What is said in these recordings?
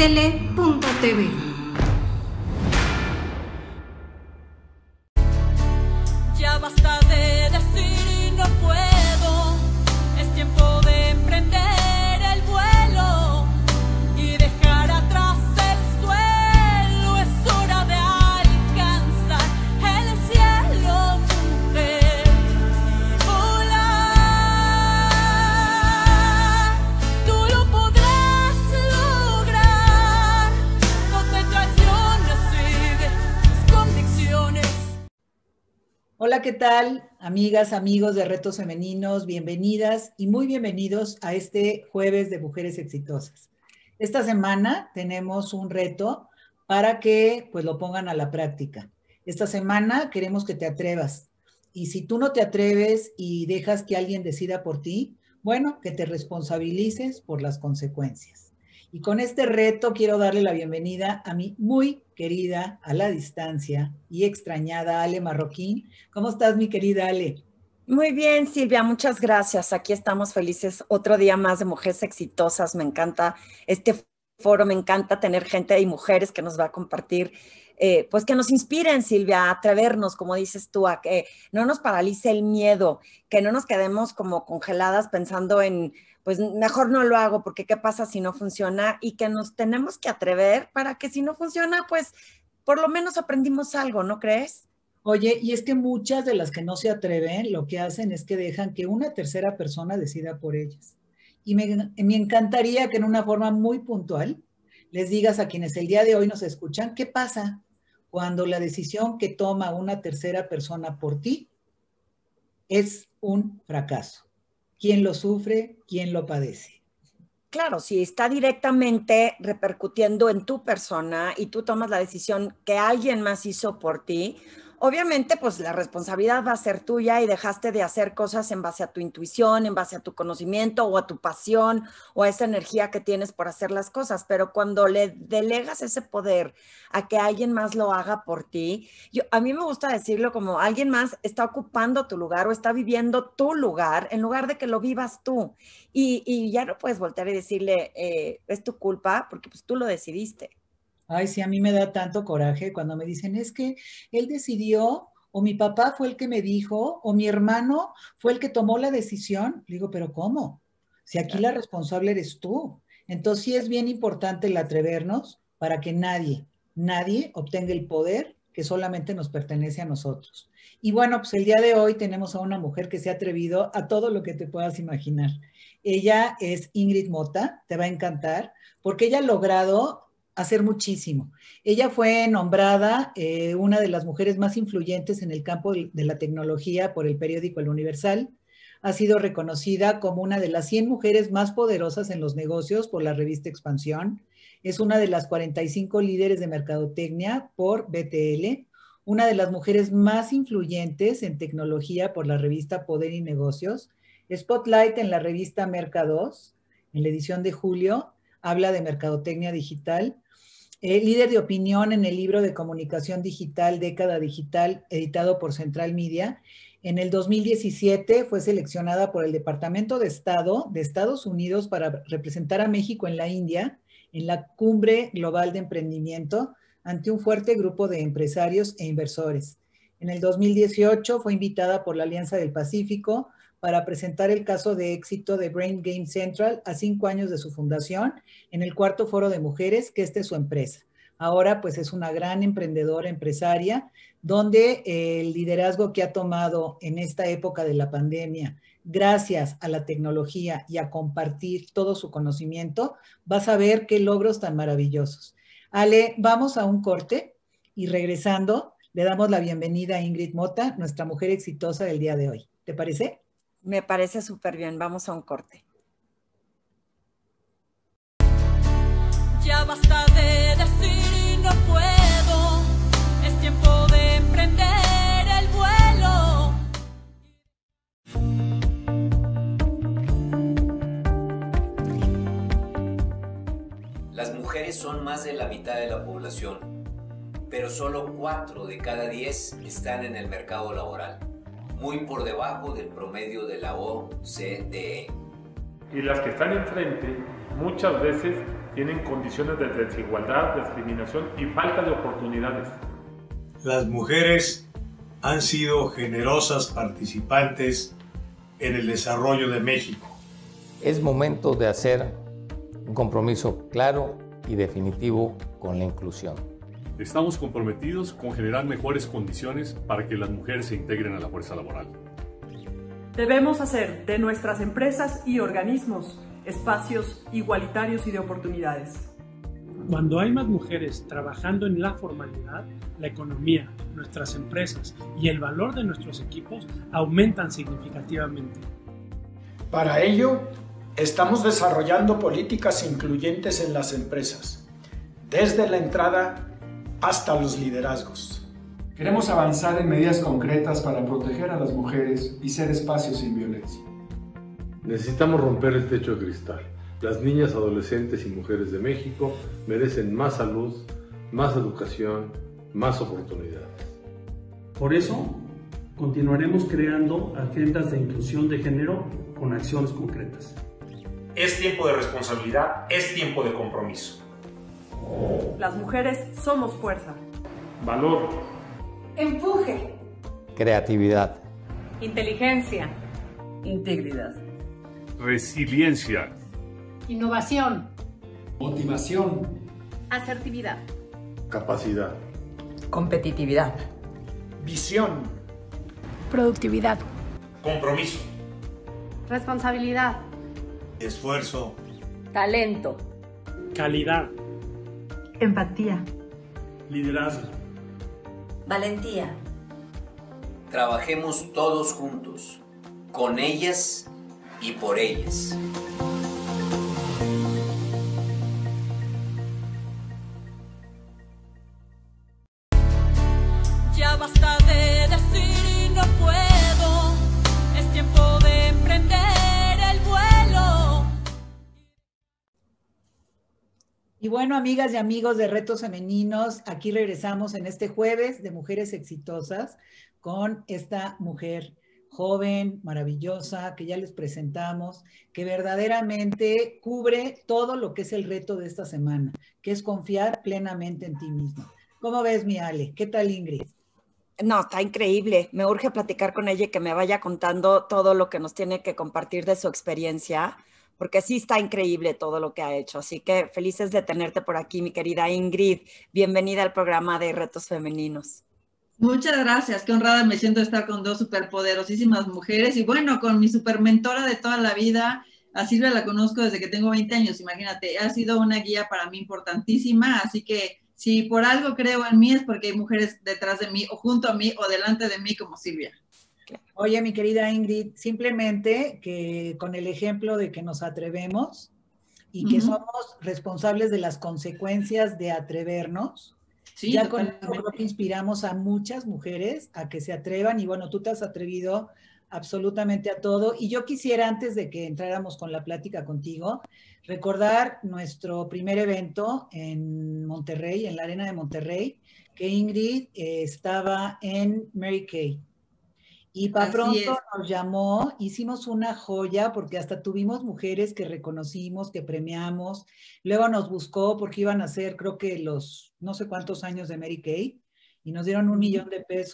tele.tv. Ya basta de decir no puedo, es tiempo de emprender el vuelo y dejar atrás el suelo, es hora de alcanzar el cielo, mujer, y volar. Tú lo podrás lograr, no te traiciones, sigue tus convicciones. Hola, ¿qué tal? Amigas, amigos de Retos Femeninos, bienvenidas y muy bienvenidos a este jueves de Mujeres Exitosas. Esta semana tenemos un reto para que pues lo pongan a la práctica. Esta semana queremos que te atrevas y si tú no te atreves y dejas que alguien decida por ti, bueno, que te responsabilices por las consecuencias. Y con este reto quiero darle la bienvenida a mi muy querida, a la distancia y extrañada Ale Marroquín. ¿Cómo estás, mi querida Ale? Muy bien, Silvia, muchas gracias. Aquí estamos felices. Otro día más de Mujeres Exitosas. Me encanta este foro, me encanta tener gente y mujeres que nos va a compartir, pues que nos inspiren, Silvia, a atrevernos, como dices tú, a que no nos paralice el miedo, que no nos quedemos como congeladas pensando en, pues mejor no lo hago porque qué pasa si no funciona y que nos tenemos que atrever para que si no funciona, pues por lo menos aprendimos algo, ¿no crees? Oye, y es que muchas de las que no se atreven, lo que hacen es que dejan que una tercera persona decida por ellas. Y me encantaría que en una forma muy puntual les digas a quienes el día de hoy nos escuchan, ¿qué pasa cuando la decisión que toma una tercera persona por ti es un fracaso? ¿Quién lo sufre? ¿Quién lo padece? Claro, si está directamente repercutiendo en tu persona y tú tomas la decisión que alguien más hizo por ti, obviamente pues la responsabilidad va a ser tuya y dejaste de hacer cosas en base a tu intuición, en base a tu conocimiento o a tu pasión o a esa energía que tienes por hacer las cosas. Pero cuando le delegas ese poder a que alguien más lo haga por ti, a mí me gusta decirlo como alguien más está ocupando tu lugar o está viviendo tu lugar en lugar de que lo vivas tú. Y ya no puedes voltear y decirle, es tu culpa, porque pues tú lo decidiste. Ay, sí, a mí me da tanto coraje cuando me dicen, es que él decidió, o mi papá fue el que me dijo, o mi hermano fue el que tomó la decisión. Le digo, pero ¿cómo? Si aquí la responsable eres tú. Entonces sí es bien importante el atrevernos para que nadie obtenga el poder que solamente nos pertenece a nosotros. Y bueno, pues el día de hoy tenemos a una mujer que se ha atrevido a todo lo que te puedas imaginar. Ella es Ingrid Mota, te va a encantar, porque ella ha logrado hacer muchísimo. Ella fue nombrada una de las mujeres más influyentes en el campo de la tecnología por el periódico El Universal. Ha sido reconocida como una de las 100 mujeres más poderosas en los negocios por la revista Expansión. Es una de las 45 líderes de mercadotecnia por BTL, una de las mujeres más influyentes en tecnología por la revista Poder y Negocios. Spotlight en la revista Mercados, en la edición de julio, habla de mercadotecnia digital. Líder de opinión en el libro de comunicación digital, Década Digital, editado por Central Media. En el 2017 fue seleccionada por el Departamento de Estado de Estados Unidos para representar a México en la India, en la Cumbre Global de Emprendimiento, ante un fuerte grupo de empresarios e inversores. En el 2018 fue invitada por la Alianza del Pacífico para presentar el caso de éxito de Brain Game Central a 5 años de su fundación en el 4º Foro de Mujeres, que esta es su empresa. Ahora pues es una gran emprendedora empresaria, donde el liderazgo que ha tomado en esta época de la pandemia, gracias a la tecnología y a compartir todo su conocimiento, vas a ver qué logros tan maravillosos. Ale, vamos a un corte y regresando le damos la bienvenida a Ingrid Mota, nuestra mujer exitosa del día de hoy. ¿Te parece? Me parece súper bien. Vamos a un corte. Ya basta de decir no puedo, es tiempo de emprender el vuelo. Las mujeres son más de la mitad de la población, pero solo 4 de cada 10 están en el mercado laboral, muy por debajo del promedio de la OCDE. Y las que están enfrente muchas veces tienen condiciones de desigualdad, discriminación y falta de oportunidades. Las mujeres han sido generosas participantes en el desarrollo de México. Es momento de hacer un compromiso claro y definitivo con la inclusión. Estamos comprometidos con generar mejores condiciones para que las mujeres se integren a la fuerza laboral. Debemos hacer de nuestras empresas y organismos espacios igualitarios y de oportunidades. Cuando hay más mujeres trabajando en la formalidad, la economía, nuestras empresas y el valor de nuestros equipos aumentan significativamente. Para ello, estamos desarrollando políticas incluyentes en las empresas, desde la entrada hasta los liderazgos. Queremos avanzar en medidas concretas para proteger a las mujeres y ser espacios sin violencia. Necesitamos romper el techo de cristal. Las niñas, adolescentes y mujeres de México merecen más salud, más educación, más oportunidades. Por eso, continuaremos creando agendas de inclusión de género con acciones concretas. Es tiempo de responsabilidad, es tiempo de compromiso. Las mujeres somos fuerza. Valor. Empuje. Creatividad. Inteligencia. Integridad. Resiliencia. Innovación. Motivación. Asertividad. Capacidad. Competitividad. Visión. Productividad. Compromiso. Responsabilidad. Esfuerzo. Talento. Calidad. Empatía. Liderazgo. Valentía. Trabajemos todos juntos, con ellas y por ellas. Ya basta de decir no puedo, es tiempo de emprender el vuelo. Y bueno, amigas y amigos de Retos Femeninos, aquí regresamos en este jueves de Mujeres Exitosas con esta mujer joven, maravillosa, que ya les presentamos, que verdaderamente cubre todo lo que es el reto de esta semana, que es confiar plenamente en ti misma. ¿Cómo ves, mi Ale? ¿Qué tal, Ingrid? No, está increíble. Me urge platicar con ella y que me vaya contando todo lo que nos tiene que compartir de su experiencia, porque sí está increíble todo lo que ha hecho. Así que felices de tenerte por aquí, mi querida Ingrid. Bienvenida al programa de Retos Femeninos. Muchas gracias, qué honrada me siento de estar con dos superpoderosísimas mujeres y bueno, con mi supermentora de toda la vida, a Silvia la conozco desde que tengo 20 años, imagínate, ha sido una guía para mí importantísima, así que si por algo creo en mí es porque hay mujeres detrás de mí o junto a mí o delante de mí como Silvia. Oye, mi querida Ingrid, simplemente que con el ejemplo de que nos atrevemos y que somos responsables de las consecuencias de atrevernos, sí, ya con eso creo que inspiramos a muchas mujeres a que se atrevan y bueno, tú te has atrevido absolutamente a todo y yo quisiera antes de que entráramos con la plática contigo, recordar nuestro primer evento en Monterrey, en la Arena de Monterrey, que Ingrid estaba en Mary Kay. Y para pronto nos llamó, hicimos una joya porque hasta tuvimos mujeres que reconocimos, que premiamos. Luego nos buscó porque iban a hacer creo que los no sé cuántos años de Mary Kay y nos dieron $1 millón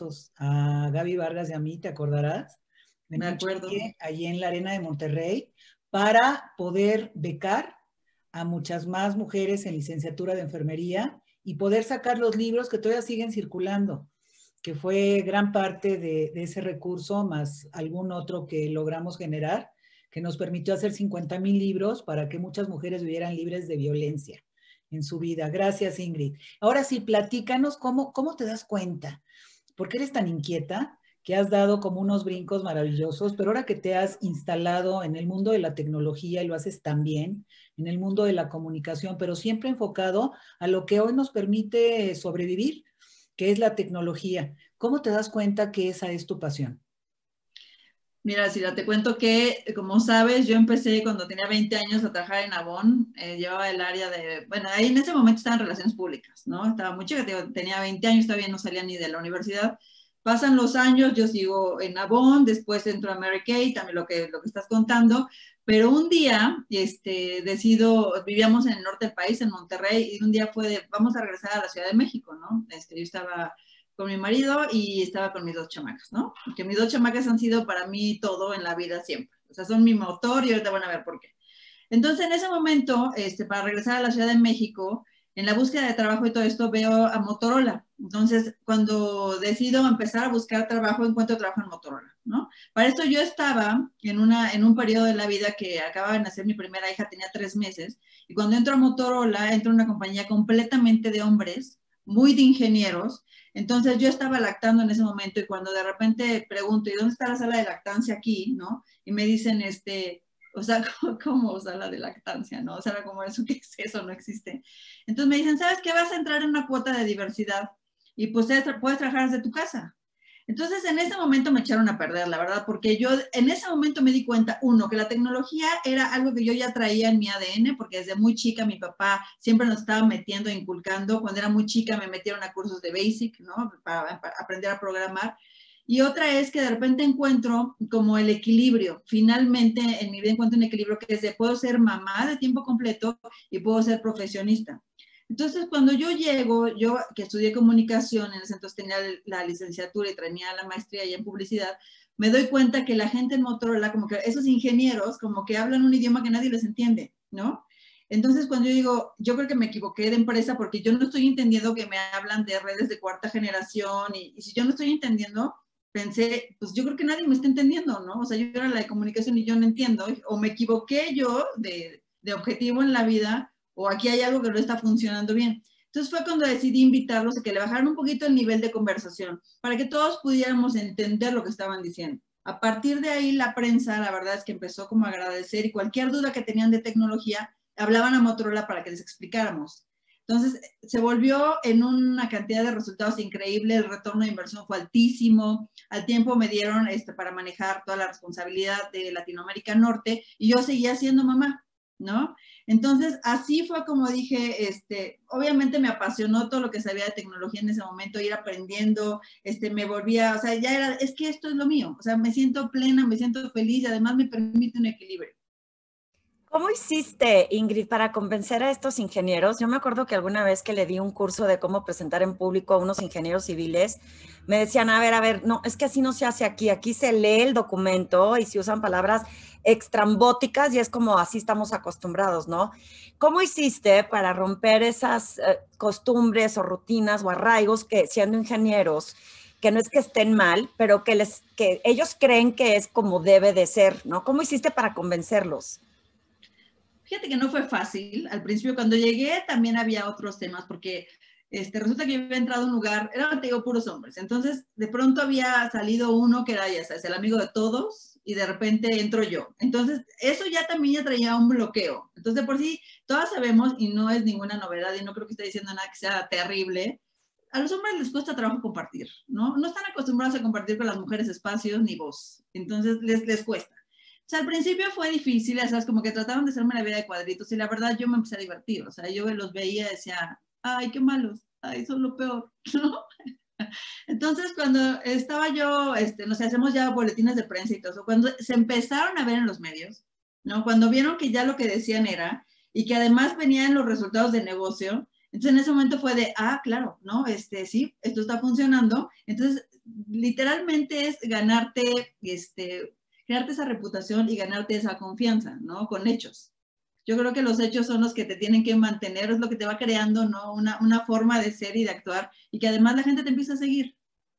a Gaby Vargas y a mí, ¿te acordarás? Me acuerdo. Allí en la Arena de Monterrey para poder becar a muchas más mujeres en licenciatura de enfermería y poder sacar los libros que todavía siguen circulando, que fue gran parte de ese recurso, más algún otro que logramos generar, que nos permitió hacer 50,000 libros para que muchas mujeres vivieran libres de violencia en su vida. Gracias, Ingrid. Ahora sí, platícanos cómo te das cuenta, porque eres tan inquieta, que has dado como unos brincos maravillosos, pero ahora que te has instalado en el mundo de la tecnología y lo haces tan bien, en el mundo de la comunicación, pero siempre enfocado a lo que hoy nos permite sobrevivir, que es la tecnología. ¿Cómo te das cuenta que esa es tu pasión? Mira, Silvia, te cuento que, como sabes, yo empecé cuando tenía 20 años a trabajar en Avon, llevaba el área de, bueno, ahí en ese momento estaba en relaciones públicas, ¿no? Estaba muy chica, tenía 20 años, todavía no salía ni de la universidad. Pasan los años, yo sigo en Avon, después entro a Mary Kay, también lo que estás contando, pero un día vivíamos en el norte del país, en Monterrey, y un día vamos a regresar a la Ciudad de México, ¿no? Yo estaba con mi marido y estaba con mis 2 chamacas, ¿no? Porque mis 2 chamacas han sido para mí todo en la vida siempre. O sea, son mi motor y ahorita van a ver por qué. Entonces, en ese momento, para regresar a la Ciudad de México, en la búsqueda de trabajo y todo esto, veo a Motorola. Entonces, cuando decido empezar a buscar trabajo, encuentro trabajo en Motorola, ¿no? Para esto yo estaba en un periodo de la vida que acababa de nacer mi primera hija, tenía 3 meses, y cuando entro a Motorola, entro a una compañía completamente de hombres, muy de ingenieros. Entonces, yo estaba lactando en ese momento, y cuando de repente pregunto, ¿y dónde está la sala de lactancia aquí, no? Y me dicen, o sea, ¿cómo sala de lactancia, no? O sea, como eso, ¿qué es eso? No existe. Entonces me dicen, ¿sabes qué? Vas a entrar en una cuota de diversidad y pues puedes trabajar desde tu casa. Entonces en ese momento me echaron a perder, la verdad, porque yo en ese momento me di cuenta, uno, que la tecnología era algo que yo ya traía en mi ADN, porque desde muy chica mi papá siempre nos estaba metiendo, inculcando. Cuando era muy chica me metieron a cursos de Basic, ¿no? Para aprender a programar. Y otra es que de repente encuentro como el equilibrio. Finalmente en mi vida encuentro un equilibrio que es de puedo ser mamá de tiempo completo y puedo ser profesionista. Entonces cuando yo llego, yo que estudié comunicación, en el centro tenía la licenciatura y tenía la maestría ya en publicidad, me doy cuenta que la gente en Motorola, como que esos ingenieros, como que hablan un idioma que nadie les entiende, ¿no? Entonces, cuando yo digo, yo creo que me equivoqué de empresa porque yo no estoy entendiendo que me hablan de redes de 4ª generación y si yo no estoy entendiendo, pensé, pues yo creo que nadie me está entendiendo, ¿no? O sea, yo era la de comunicación y yo no entiendo, o me equivoqué yo de objetivo en la vida, o aquí hay algo que no está funcionando bien. Entonces fue cuando decidí invitarlos a que le bajaran un poquito el nivel de conversación, para que todos pudiéramos entender lo que estaban diciendo. A partir de ahí, la prensa, la verdad es que empezó como a agradecer, y cualquier duda que tenían de tecnología, hablaban a Motorola para que les explicáramos. Entonces, se volvió en una cantidad de resultados increíble, el retorno de inversión fue altísimo, al tiempo me dieron para manejar toda la responsabilidad de Latinoamérica Norte, y yo seguía siendo mamá, ¿no? Entonces, así fue como dije, obviamente me apasionó todo lo que sabía de tecnología en ese momento, ir aprendiendo, me volvía, o sea, ya era, es que esto es lo mío, o sea, me siento plena, me siento feliz, y además me permite un equilibrio. ¿Cómo hiciste, Ingrid, para convencer a estos ingenieros? Yo me acuerdo que alguna vez que le di un curso de cómo presentar en público a unos ingenieros civiles, me decían, a ver, no, es que así no se hace aquí. Aquí se lee el documento y se usan palabras extrambóticas y es como así estamos acostumbrados, ¿no? ¿Cómo hiciste para romper esas costumbres o rutinas o arraigos que, siendo ingenieros, que no es que estén mal, pero que ellos creen que es como debe de ser, ¿no? ¿Cómo hiciste para convencerlos? Fíjate que no fue fácil. Al principio, cuando llegué, también había otros temas, porque resulta que yo había entrado a un lugar, eran, te digo, puros hombres. Entonces, de pronto había salido uno que era, ya sabes, el amigo de todos, y de repente entro yo. Entonces, eso ya también ya traía un bloqueo. Entonces, de por sí, todas sabemos, y no es ninguna novedad, y no creo que esté diciendo nada que sea terrible, a los hombres les cuesta trabajo compartir, ¿no? No están acostumbrados a compartir con las mujeres espacios ni voz. Entonces, les cuesta. O sea, al principio fue difícil, ¿sabes? Como que trataron de hacerme la vida de cuadritos, y la verdad yo me empecé a divertir. O sea, yo los veía y decía, ay, qué malos, ay, son lo peor, ¿no? Entonces, cuando estaba yo, no sé, hacemos ya boletines de prensa y todo eso, cuando se empezaron a ver en los medios, ¿no? Cuando vieron que ya lo que decían era, y que además venían los resultados de negocio, entonces en ese momento fue de, claro, ¿no? Sí, esto está funcionando. Entonces, literalmente es ganarte, crearte esa reputación y ganarte esa confianza, ¿no? Con hechos. Yo creo que los hechos son los que te tienen que mantener, es lo que te va creando, ¿no? Una forma de ser y de actuar, y que además la gente te empieza a seguir.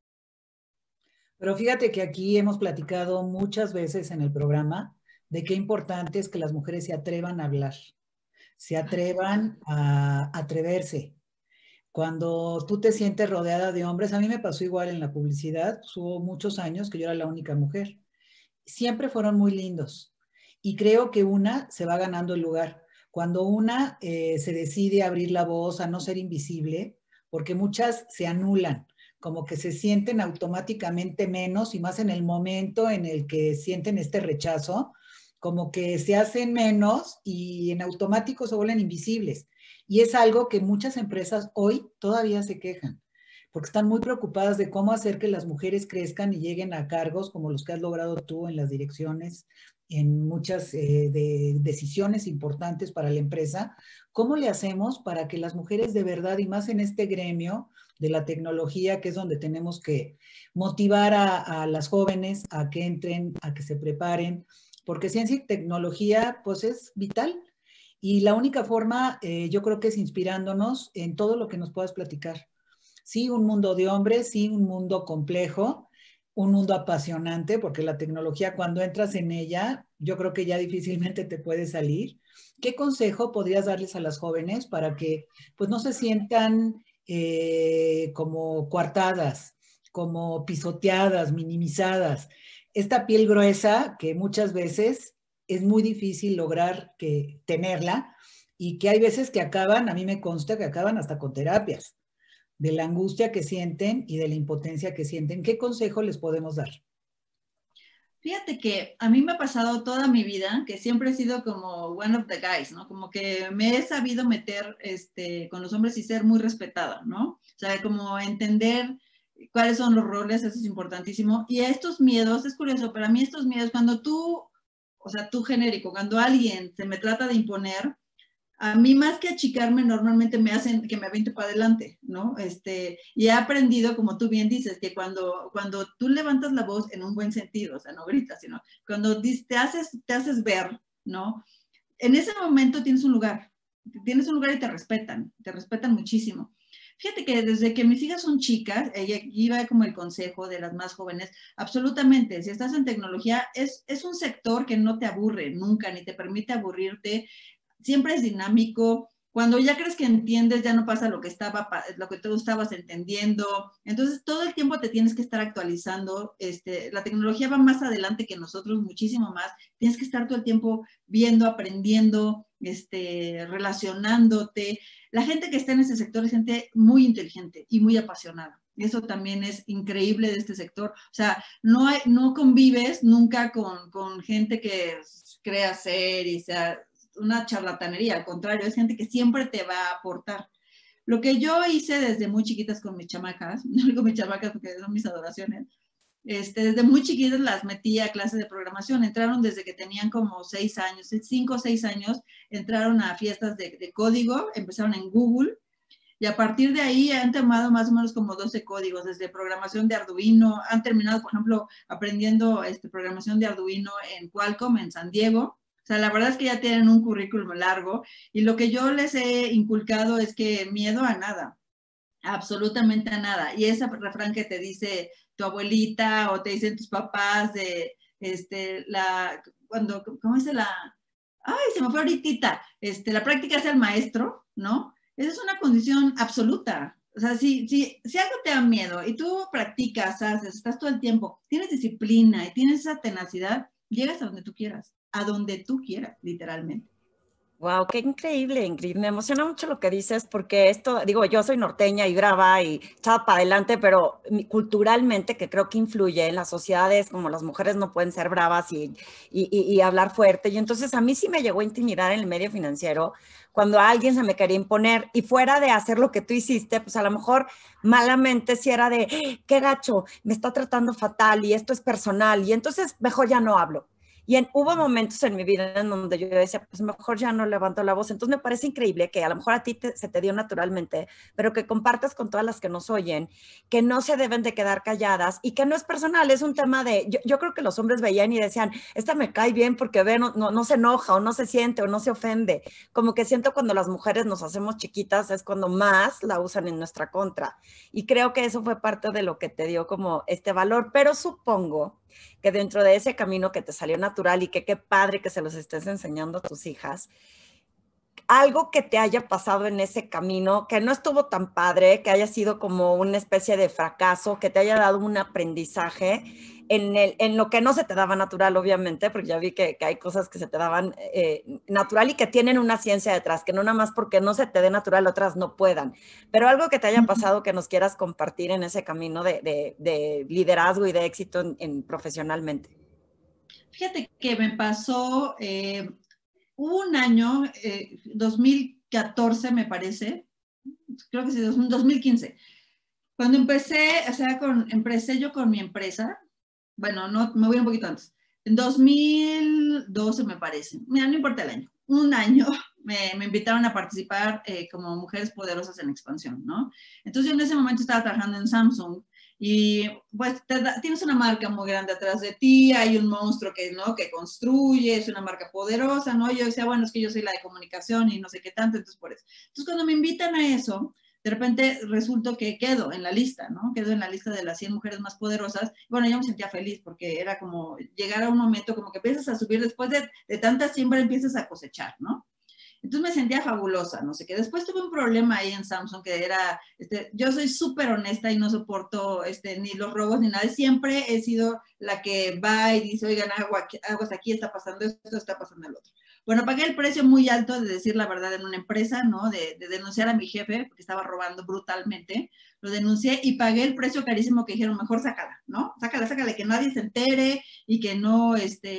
Pero fíjate que aquí hemos platicado muchas veces en el programa de qué importante es que las mujeres se atrevan a hablar, se atrevan a atreverse. Cuando tú te sientes rodeada de hombres, a mí me pasó igual en la publicidad, hubo muchos años que yo era la única mujer. Siempre fueron muy lindos, y creo que una se va ganando el lugar. Cuando una se decide a abrir la voz, a no ser invisible, porque muchas se anulan, como que se sienten automáticamente menos, y más en el momento en el que sienten este rechazo, como que se hacen menos y en automático se vuelven invisibles. Y es algo que muchas empresas hoy todavía se quejan. porque están muy preocupadas de cómo hacer que las mujeres crezcan y lleguen a cargos como los que has logrado tú en las direcciones, en muchas de decisiones importantes para la empresa. ¿Cómo le hacemos para que las mujeres de verdad, y más en este gremio de la tecnología, que es donde tenemos que motivar a las jóvenes a que entren, a que se preparen? Porque ciencia y tecnología, pues es vital. Y la única forma, yo creo que es inspirándonos en todo lo que nos puedas platicar. Sí, un mundo de hombres, sí, un mundo complejo, un mundo apasionante, porque la tecnología, cuando entras en ella, yo creo que ya difícilmente te puedes salir. ¿Qué consejo podrías darles a las jóvenes para que pues no se sientan como coartadas, como pisoteadas, minimizadas? Esta piel gruesa que muchas veces es muy difícil lograr tenerla, y que hay veces que acaban, a mí me consta que acaban hasta con terapias, de la angustia que sienten y de la impotencia que sienten. ¿Qué consejo les podemos dar? Fíjate que a mí me ha pasado toda mi vida que siempre he sido como one of the guys, ¿no? Como que me he sabido meter con los hombres y ser muy respetada, ¿no? O sea, como entender cuáles son los roles, eso es importantísimo. Y a estos miedos, es curioso, para mí estos miedos, cuando tú, o sea, tú genérico, cuando alguien se me trata de imponer, a mí más que achicarme, normalmente me hacen que me aviente para adelante, ¿no? Y he aprendido, como tú bien dices, que cuando tú levantas la voz en un buen sentido, o sea, no gritas, sino cuando te haces ver, ¿no? En ese momento tienes un lugar y te respetan muchísimo. Fíjate que desde que mis hijas son chicas, ella iba como el consejo de las más jóvenes, absolutamente, si estás en tecnología, es un sector que no te aburre nunca, ni te permite aburrirte. Siempre es dinámico. Cuando ya crees que entiendes, ya no pasa lo que tú estabas entendiendo. Entonces, todo el tiempo te tienes que estar actualizando. La tecnología va más adelante que nosotros, muchísimo más. Tienes que estar todo el tiempo viendo, aprendiendo, relacionándote. La gente que está en ese sector es gente muy inteligente y muy apasionada. Eso también es increíble de este sector. O sea, no convives nunca con gente que crea ser y sea una charlatanería, al contrario, es gente que siempre te va a aportar. Lo que yo hice desde muy chiquitas con mis chamacas, no digo mis chamacas porque son mis adoraciones, desde muy chiquitas las metí a clases de programación, entraron desde que tenían como 6 años, 5 o 6 años, entraron a fiestas de código, empezaron en Google, y a partir de ahí han tomado más o menos como 12 códigos, desde programación de Arduino, han terminado, por ejemplo, aprendiendo programación de Arduino en Qualcomm, en San Diego. O sea, la verdad es que ya tienen un currículum largo, y lo que yo les he inculcado es que miedo a nada, absolutamente a nada. Y ese refrán que te dice tu abuelita o te dicen tus papás de, ¿cómo dice ay, se me fue ahorita, la práctica es el maestro, ¿no? Esa es una condición absoluta. O sea, si algo te da miedo y tú practicas, haces, estás todo el tiempo, tienes disciplina y tienes esa tenacidad, llegas a donde tú quieras, literalmente. Wow, qué increíble, Ingrid. Me emociona mucho lo que dices, porque esto, digo, yo soy norteña y brava y echada para adelante, pero culturalmente, que creo que influye en las sociedades, como las mujeres no pueden ser bravas y hablar fuerte. Y entonces a mí sí me llegó a intimidar en el medio financiero cuando alguien se me quería imponer, y fuera de hacer lo que tú hiciste, pues a lo mejor malamente si era de, qué gacho, me está tratando fatal y esto es personal, y entonces mejor ya no hablo. Y hubo momentos en mi vida en donde yo decía, pues mejor ya no levanto la voz. Entonces me parece increíble que a lo mejor a ti se te dio naturalmente, pero que compartas con todas las que nos oyen, que no se deben de quedar calladas y que no es personal, es un tema de, yo creo que los hombres veían y decían, esta me cae bien porque ve, no se enoja o no se siente o no se ofende. Como que siento cuando las mujeres nos hacemos chiquitas es cuando más la usan en nuestra contra. Y creo que eso fue parte de lo que te dio como este valor, pero supongo que dentro de ese camino que te salió natural y que qué padre que se los estés enseñando a tus hijas, algo que te haya pasado en ese camino, que no estuvo tan padre, que haya sido como una especie de fracaso, que te haya dado un aprendizaje en lo que no se te daba natural, obviamente, porque ya vi que hay cosas que se te daban natural y que tienen una ciencia detrás, que no nada más porque no se te dé natural, otras no puedan. Pero algo que te haya pasado que nos quieras compartir en ese camino de liderazgo y de éxito profesionalmente. Fíjate que me pasó, hubo un año, 2014 me parece, creo que sí, 2015, Cuando empecé, o sea, empecé yo con mi empresa, bueno, no, me voy un poquito antes. En 2012 me parece, mira, no importa el año, un año me invitaron a participar como Mujeres Poderosas en Expansión, ¿no? Entonces yo en ese momento estaba trabajando en Samsung y pues tienes una marca muy grande atrás de ti, hay un monstruo que, ¿no? que construye, es una marca poderosa, ¿no? Yo decía, bueno, es que yo soy la de comunicación y no sé qué tanto, entonces por eso. Entonces cuando me invitan a eso, de repente resultó que quedo en la lista, ¿no? Quedo en la lista de las 100 mujeres más poderosas. Bueno, yo me sentía feliz porque era como llegar a un momento como que empiezas a subir, después de tanta siembra empiezas a cosechar, ¿no? Entonces me sentía fabulosa, no sé qué. Después tuve un problema ahí en Samsung que era, yo soy súper honesta y no soporto ni los robos ni nada. Siempre he sido la que va y dice, oigan, aguas aquí, está pasando esto, está pasando el otro. Bueno, pagué el precio muy alto de decir la verdad en una empresa, ¿no? De denunciar a mi jefe porque estaba robando brutalmente. Lo denuncié y pagué el precio carísimo que dijeron, mejor sácala, ¿no? Sácala, que nadie se entere y que no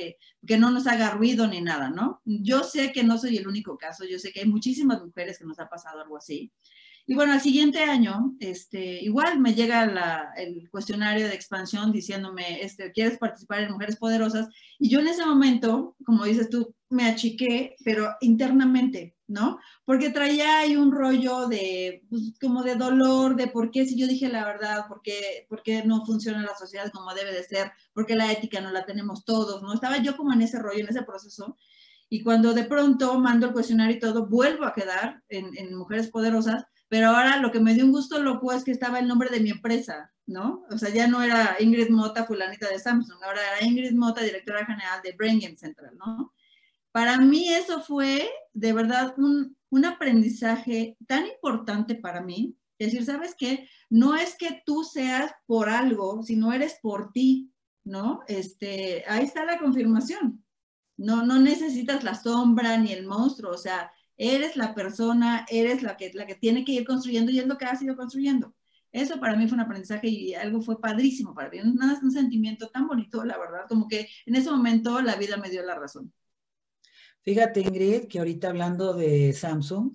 nos haga ruido ni nada, ¿no? Yo sé que no soy el único caso, yo sé que hay muchísimas mujeres que nos ha pasado algo así. Y bueno, al siguiente año, igual me llega el cuestionario de expansión diciéndome, ¿quieres participar en Mujeres Poderosas? Y yo en ese momento, como dices tú, me achiqué, pero internamente, ¿no? Porque traía ahí un rollo de, pues, como de dolor, de por qué si yo dije la verdad, por qué no funciona la sociedad como debe de ser, por qué la ética no la tenemos todos, ¿no? Estaba yo como en ese rollo, en ese proceso. Y cuando de pronto mando el cuestionario y todo, vuelvo a quedar en Mujeres Poderosas, pero ahora lo que me dio un gusto loco es que estaba el nombre de mi empresa, ¿no? O sea, ya no era Ingrid Mota, fulanita de Samsung, ahora era Ingrid Mota, directora general de Brain Game Central, ¿no? Para mí eso fue de verdad un aprendizaje tan importante para mí, es decir, ¿sabes qué? No es que tú seas por algo, sino eres por ti, ¿no? Ahí está la confirmación. No necesitas la sombra ni el monstruo, o sea, eres la persona, eres la que tiene que ir construyendo y es lo que has ido construyendo. Eso para mí fue un aprendizaje y algo fue padrísimo para mí, un sentimiento tan bonito, la verdad, como que en ese momento la vida me dio la razón. Fíjate, Ingrid, que ahorita hablando de Samsung,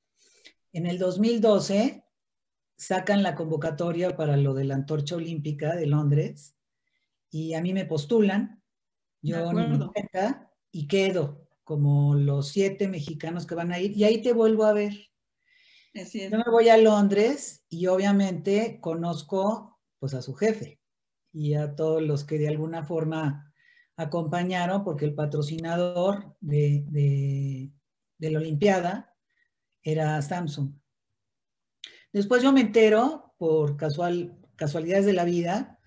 en el 2012 sacan la convocatoria para lo de la antorcha olímpica de Londres y a mí me postulan, yo ni me cuenta y quedo como los 7 mexicanos que van a ir y ahí te vuelvo a ver. Así es. Yo me voy a Londres y obviamente conozco pues a su jefe y a todos los que de alguna forma acompañaron porque el patrocinador de la Olimpiada era Samsung. Después yo me entero por casualidades de la vida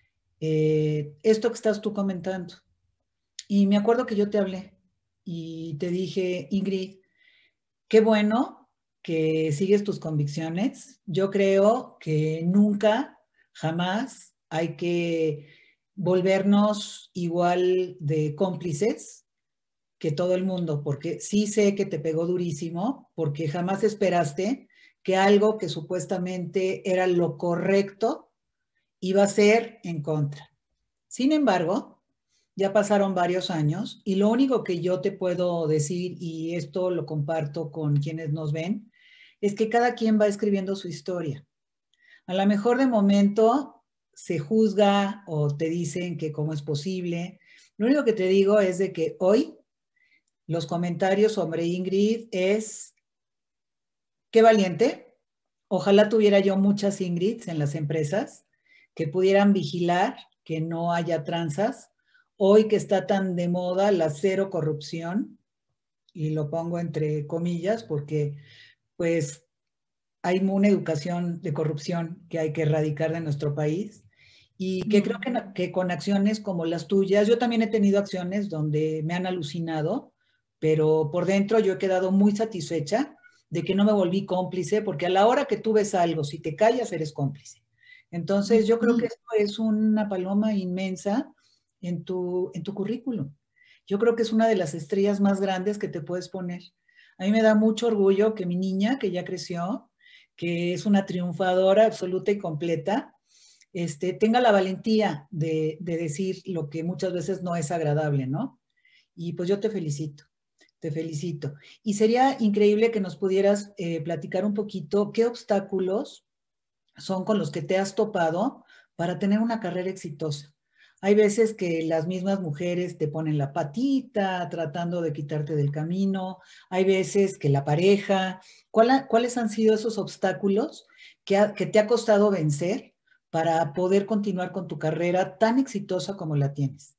esto que estás tú comentando y me acuerdo que yo te hablé y te dije, Ingrid, qué bueno que sigues tus convicciones. Yo creo que nunca, jamás hay que volvernos igual de cómplices que todo el mundo, porque sí sé que te pegó durísimo, porque jamás esperaste que algo que supuestamente era lo correcto iba a ser en contra. Sin embargo, ya pasaron varios años y lo único que yo te puedo decir, y esto lo comparto con quienes nos ven, es que cada quien va escribiendo su historia. A lo mejor de momento se juzga o te dicen que cómo es posible. Lo único que te digo es de que hoy los comentarios sobre Ingrid es qué valiente. Ojalá tuviera yo muchas Ingrids en las empresas que pudieran vigilar que no haya tranzas. Hoy que está tan de moda la cero corrupción, y lo pongo entre comillas porque pues hay una educación de corrupción que hay que erradicar de nuestro país y que creo que con acciones como las tuyas, yo también he tenido acciones donde me han alucinado, pero por dentro yo he quedado muy satisfecha de que no me volví cómplice, porque a la hora que tú ves algo, si te callas, eres cómplice. Entonces yo creo que esto es una paloma inmensa en tu currículum. Yo creo que es una de las estrellas más grandes que te puedes poner. A mí me da mucho orgullo que mi niña, que ya creció, que es una triunfadora absoluta y completa, tenga la valentía de decir lo que muchas veces no es agradable, ¿no? Y pues yo te felicito. Te felicito. Y sería increíble que nos pudieras platicar un poquito qué obstáculos son con los que te has topado para tener una carrera exitosa? Hay veces que las mismas mujeres te ponen la patita tratando de quitarte del camino, hay veces que la pareja. ¿Cuáles han sido esos obstáculos que te ha costado vencer para poder continuar con tu carrera tan exitosa como la tienes?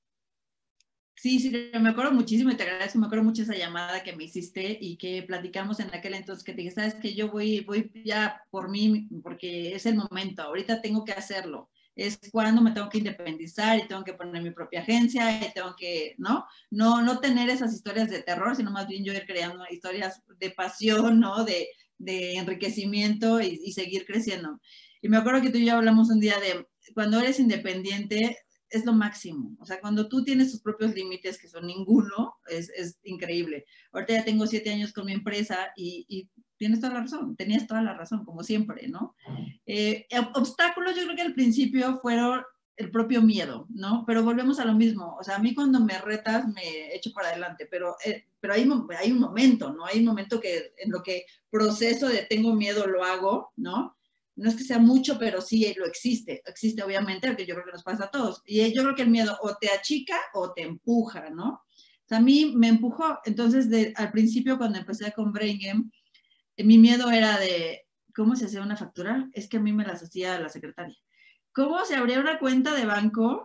Sí, sí, me acuerdo muchísimo y te agradezco, me acuerdo mucho esa llamada que me hiciste y que platicamos en aquel entonces, que te dije, sabes que yo voy ya por mí, porque es el momento, ahorita tengo que hacerlo, es cuando me tengo que independizar y tengo que poner mi propia agencia y tengo que, no tener esas historias de terror, sino más bien yo ir creando historias de pasión, ¿no? De enriquecimiento y seguir creciendo. Y me acuerdo que tú y yo hablamos un día de cuando eres independiente, es lo máximo. O sea, cuando tú tienes tus propios límites, que son ninguno, es increíble. Ahorita ya tengo 7 años con mi empresa y tienes toda la razón, tenías toda la razón, como siempre, ¿no? Obstáculos, yo creo que al principio fueron el propio miedo, ¿no? Pero volvemos a lo mismo. O sea, a mí cuando me retas me echo para adelante, pero hay un momento, ¿no? Hay un momento que en lo que proceso de tengo miedo lo hago, ¿no? No es que sea mucho, pero sí lo existe obviamente, porque yo creo que nos pasa a todos. Y yo creo que el miedo o te achica o te empuja, ¿no? O sea, a mí me empujó. Entonces, al principio, cuando empecé con Brain Game, mi miedo era de, ¿cómo se hacía una factura? Es que a mí me las hacía la secretaria. ¿Cómo se abría una cuenta de banco?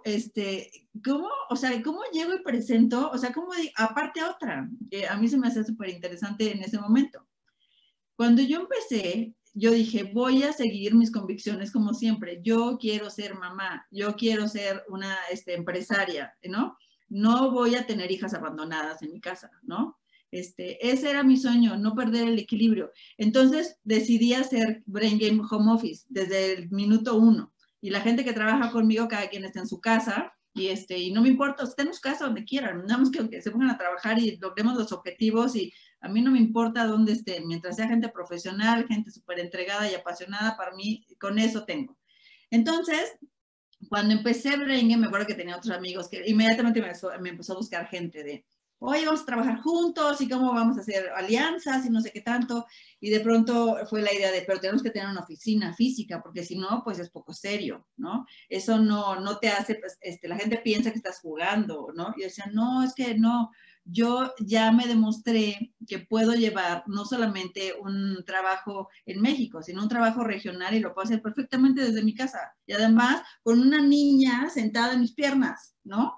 ¿Cómo llego y presento? O sea, ¿cómo aparte otra? A mí se me hacía súper interesante en ese momento. Cuando yo empecé, yo dije, voy a seguir mis convicciones como siempre. Yo quiero ser mamá, yo quiero ser una empresaria, ¿no? No voy a tener hijas abandonadas en mi casa, ¿no? Ese era mi sueño, no perder el equilibrio. Entonces decidí hacer Brain Game Home Office desde el minuto 1. Y la gente que trabaja conmigo, cada quien está en su casa, y no me importa, estén en su casa donde quieran, nada más que se pongan a trabajar y logremos los objetivos, y a mí no me importa dónde estén, mientras sea gente profesional, gente súper entregada y apasionada, para mí, con eso tengo. Entonces, cuando empecé Brain Game, me acuerdo que tenía otros amigos que inmediatamente me empezó a buscar gente de, oye, vamos a trabajar juntos y cómo vamos a hacer alianzas y no sé qué tanto. Y de pronto fue la idea de, pero tenemos que tener una oficina física, porque si no, pues es poco serio, ¿no? Eso no te hace, pues, la gente piensa que estás jugando, ¿no? Y yo decía, no, es que no, yo ya me demostré que puedo llevar no solamente un trabajo en México, sino un trabajo regional, y lo puedo hacer perfectamente desde mi casa. Y además, con una niña sentada en mis piernas, ¿no?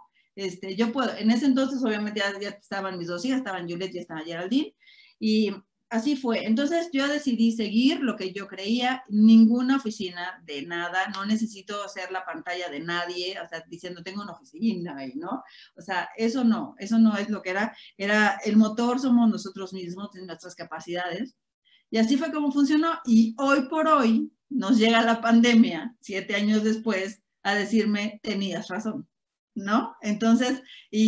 Yo puedo. En ese entonces, obviamente, ya estaban mis 2 hijas, estaban Juliet y estaba Geraldine, y así fue. Entonces, yo decidí seguir lo que yo creía, ninguna oficina de nada, no necesito hacer la pantalla de nadie, o sea, diciendo tengo una oficina, ¿no? O sea, eso no es lo que era el motor, somos nosotros mismos, en nuestras capacidades, y así fue como funcionó, y hoy por hoy nos llega la pandemia, 7 años después, a decirme, tenías razón, ¿no? Entonces,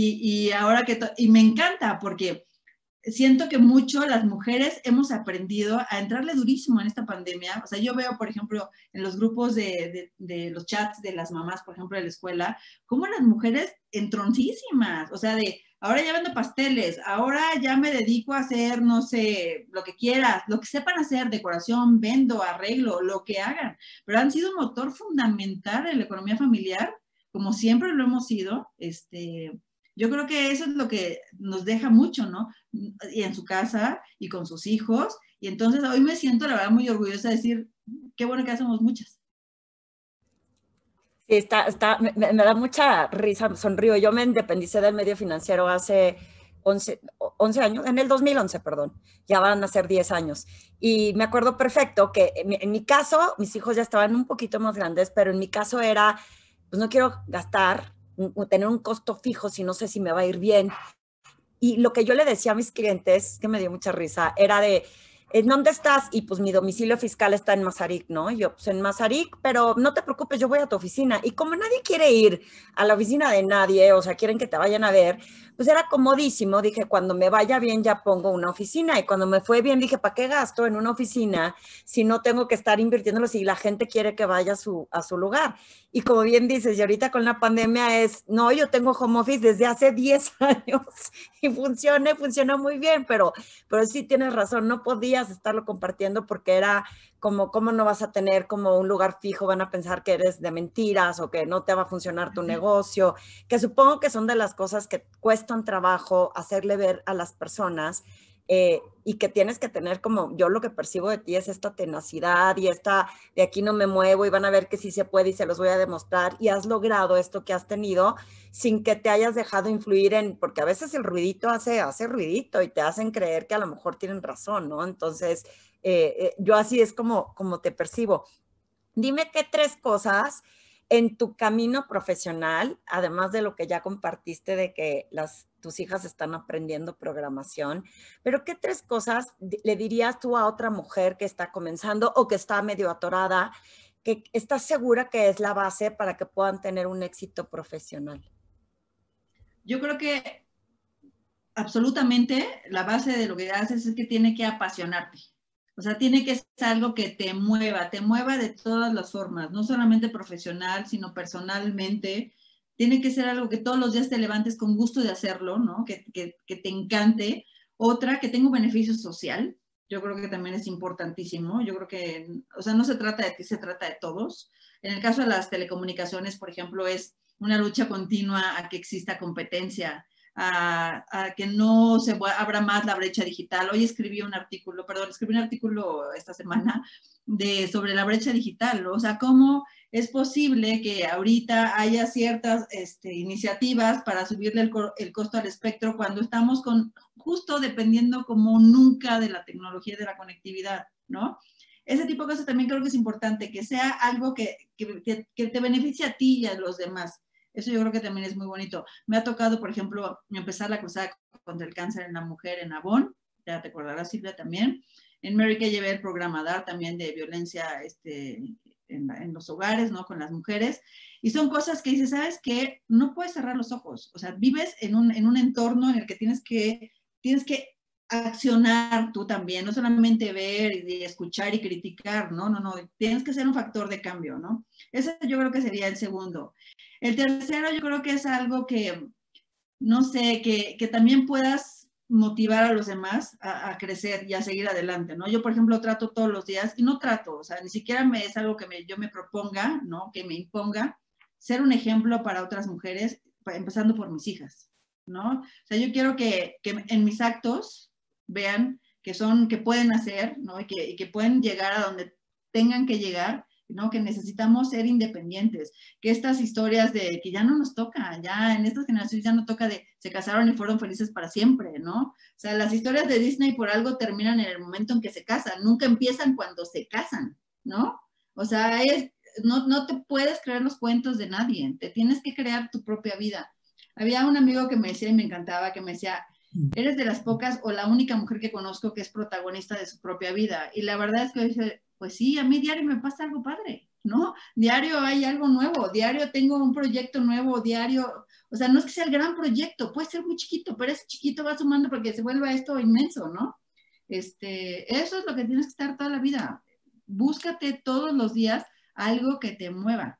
y ahora y me encanta porque siento que mucho las mujeres hemos aprendido a entrarle durísimo en esta pandemia. O sea, yo veo, por ejemplo, en los grupos de los chats de las mamás, por ejemplo, de la escuela, cómo las mujeres entroncísimas, o sea, ahora ya vendo pasteles, ahora ya me dedico a hacer, no sé, lo que quieras, lo que sepan hacer, decoración, vendo, arreglo, lo que hagan, pero han sido un motor fundamental en la economía familiar, como siempre lo hemos sido. Yo creo que eso es lo que nos deja mucho, ¿no? Y en su casa y con sus hijos. Y entonces hoy me siento, la verdad, muy orgullosa de decir, qué bueno que hacemos muchas. Sí, me da mucha risa, sonrío. Yo me independicé del medio financiero hace 11 años, en el 2011, perdón. Ya van a ser 10 años. Y me acuerdo perfecto que en mi caso, mis hijos ya estaban un poquito más grandes, pero en mi caso era, pues no quiero gastar, tener un costo fijo si no sé si me va a ir bien. Y lo que yo le decía a mis clientes, que me dio mucha risa, era de, ¿en dónde estás? Y pues mi domicilio fiscal está en Mazarik, ¿no? Y yo, pues en Mazarik, pero no te preocupes, yo voy a tu oficina. Y como nadie quiere ir a la oficina de nadie, o sea, quieren que te vayan a ver, pues era comodísimo. Dije, cuando me vaya bien ya pongo una oficina. Y cuando me fue bien, dije, ¿para qué gasto en una oficina si no tengo que estar invirtiéndolo si la gente quiere que vaya a su lugar? Y como bien dices, y ahorita con la pandemia no, yo tengo home office desde hace 10 años y funciona muy bien, pero sí tienes razón, no podías estarlo compartiendo porque era como cómo no vas a tener como un lugar fijo, van a pensar que eres de mentiras o que no te va a funcionar tu negocio, que supongo que son de las cosas que cuestan trabajo hacerle ver a las personas. Y que tienes que tener como, yo lo que percibo de ti es esta tenacidad y esta, de aquí no me muevo y van a ver que sí se puede y se los voy a demostrar, y has logrado esto que has tenido sin que te hayas dejado influir en, porque a veces el ruidito hace ruidito y te hacen creer que a lo mejor tienen razón, ¿no? Entonces, yo así es como te percibo. Dime qué 3 cosas en tu camino profesional, además de lo que ya compartiste de que tus hijas están aprendiendo programación, pero ¿qué 3 cosas le dirías tú a otra mujer que está comenzando o que está medio atorada, que estás segura que es la base para que puedan tener un éxito profesional? Yo creo que absolutamente la base de lo que haces es que tiene que apasionarte. O sea, tiene que ser algo que te mueva de todas las formas, no solamente profesional, sino personalmente. Tiene que ser algo que todos los días te levantes con gusto de hacerlo, ¿no? Que te encante. Otra, que tenga un beneficio social. Yo creo que también es importantísimo. Yo creo que, o sea, no se trata de ti, se trata de todos. En el caso de las telecomunicaciones, por ejemplo, es una lucha continua a que exista competencia, a que no se abra más la brecha digital. Hoy escribí un artículo esta semana sobre la brecha digital, ¿no? O sea, cómo es posible que ahorita haya ciertas iniciativas para subirle el costo al espectro cuando estamos justo dependiendo como nunca de la tecnología y de la conectividad, ¿no? Ese tipo de cosas también creo que es importante, que sea algo que te beneficie a ti y a los demás. Eso yo creo que también es muy bonito. Me ha tocado, por ejemplo, empezar la cruzada contra el cáncer en la mujer en Avon, ya te acordarás, Silvia, también. En Mary Kay llevé el programa DAR también de violencia en los hogares, ¿no? Con las mujeres. Y son cosas que dices, ¿sabes qué? No puedes cerrar los ojos. O sea, vives en un entorno en el que tienes que accionar tú también, no solamente ver y escuchar y criticar, ¿no? Tienes que ser un factor de cambio, ¿no? Ese yo creo que sería el segundo. El tercero yo creo que es algo que, no sé, que también puedas motivar a los demás a crecer y a seguir adelante, ¿no? Yo, por ejemplo, trato todos los días, y no trato, o sea, ni siquiera es algo que yo me proponga, ¿no? Que me imponga, ser un ejemplo para otras mujeres, empezando por mis hijas, ¿no? O sea, yo quiero que en mis actos vean que pueden hacer, ¿no? Y que pueden llegar a donde tengan que llegar, ¿no? Que necesitamos ser independientes, que estas historias de que ya no nos toca, ya en estas generaciones ya no toca de se casaron y fueron felices para siempre, ¿no? O sea, las historias de Disney por algo terminan en el momento en que se casan, nunca empiezan cuando se casan, ¿no? O sea, no te puedes creer los cuentos de nadie, te tienes que crear tu propia vida. Había un amigo que me decía, y me encantaba, que me decía, eres de las pocas o la única mujer que conozco que es protagonista de su propia vida. Y la verdad es que dice, pues sí, a mí diario me pasa algo padre, ¿no? Diario hay algo nuevo, diario tengo un proyecto nuevo, diario, o sea, no es que sea el gran proyecto, puede ser muy chiquito, pero ese chiquito va sumando porque se vuelva esto inmenso, ¿no? Eso es lo que tienes que estar toda la vida. Búscate todos los días algo que te mueva.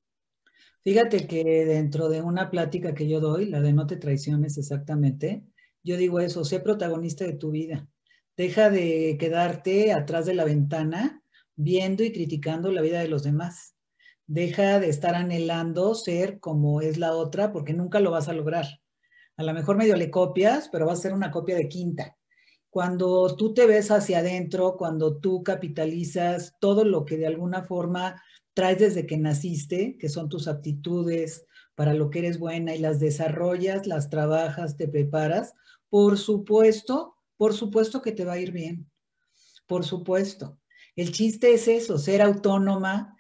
Fíjate que dentro de una plática que yo doy, la de no te traiciones exactamente, yo digo eso, sé protagonista de tu vida. Deja de quedarte atrás de la ventana viendo y criticando la vida de los demás. Deja de estar anhelando ser como es la otra, porque nunca lo vas a lograr. A lo mejor medio le copias, pero va a ser una copia de quinta. Cuando tú te ves hacia adentro, cuando tú capitalizas todo lo que de alguna forma traes desde que naciste, que son tus aptitudes para lo que eres buena y las desarrollas, las trabajas, te preparas, por supuesto que te va a ir bien. Por supuesto. El chiste es eso, ser autónoma,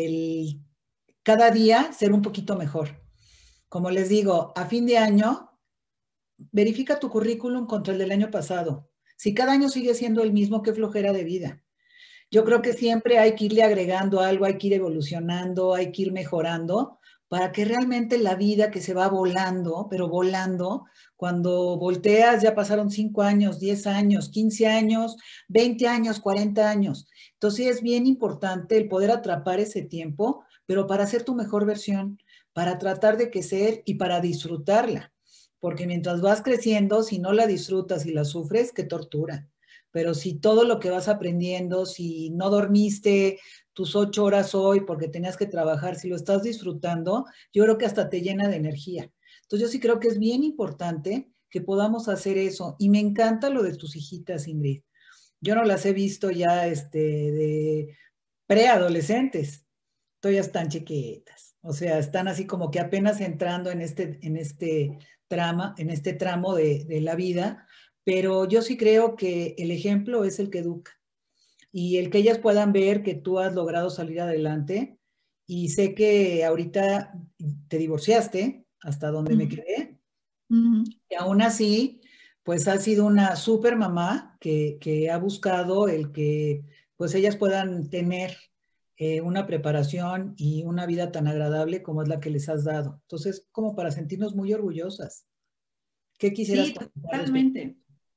cada día ser un poquito mejor. Como les digo, a fin de año, verifica tu currículum contra el del año pasado. Si cada año sigue siendo el mismo, qué flojera de vida. Yo creo que siempre hay que irle agregando algo, hay que ir evolucionando, hay que ir mejorando, para que realmente la vida que se va volando, pero volando, cuando volteas ya pasaron 5 años, 10 años, 15 años, 20 años, 40 años. Entonces es bien importante el poder atrapar ese tiempo, pero para ser tu mejor versión, para tratar de crecer y para disfrutarla. Porque mientras vas creciendo, si no la disfrutas y la sufres, qué tortura. pero si todo lo que vas aprendiendo, si no dormiste tus 8 horas hoy porque tenías que trabajar, si lo estás disfrutando, yo creo que hasta te llena de energía. Entonces yo sí creo que es bien importante que podamos hacer eso. Y me encanta lo de tus hijitas, Ingrid. Yo no las he visto ya de preadolescentes, todavía están chiquitas. O sea, están así como que apenas entrando en este tramo de la vida, pero yo sí creo que el ejemplo es el que educa. Y el que ellas puedan ver que tú has logrado salir adelante. Y sé que ahorita te divorciaste, hasta donde me quedé. Y aún así, pues has sido una súper mamá que ha buscado el que pues ellas puedan tener una preparación y una vida tan agradable como es la que les has dado. Entonces, como para sentirnos muy orgullosas. ¿Qué quisieras Sí, comentar? totalmente.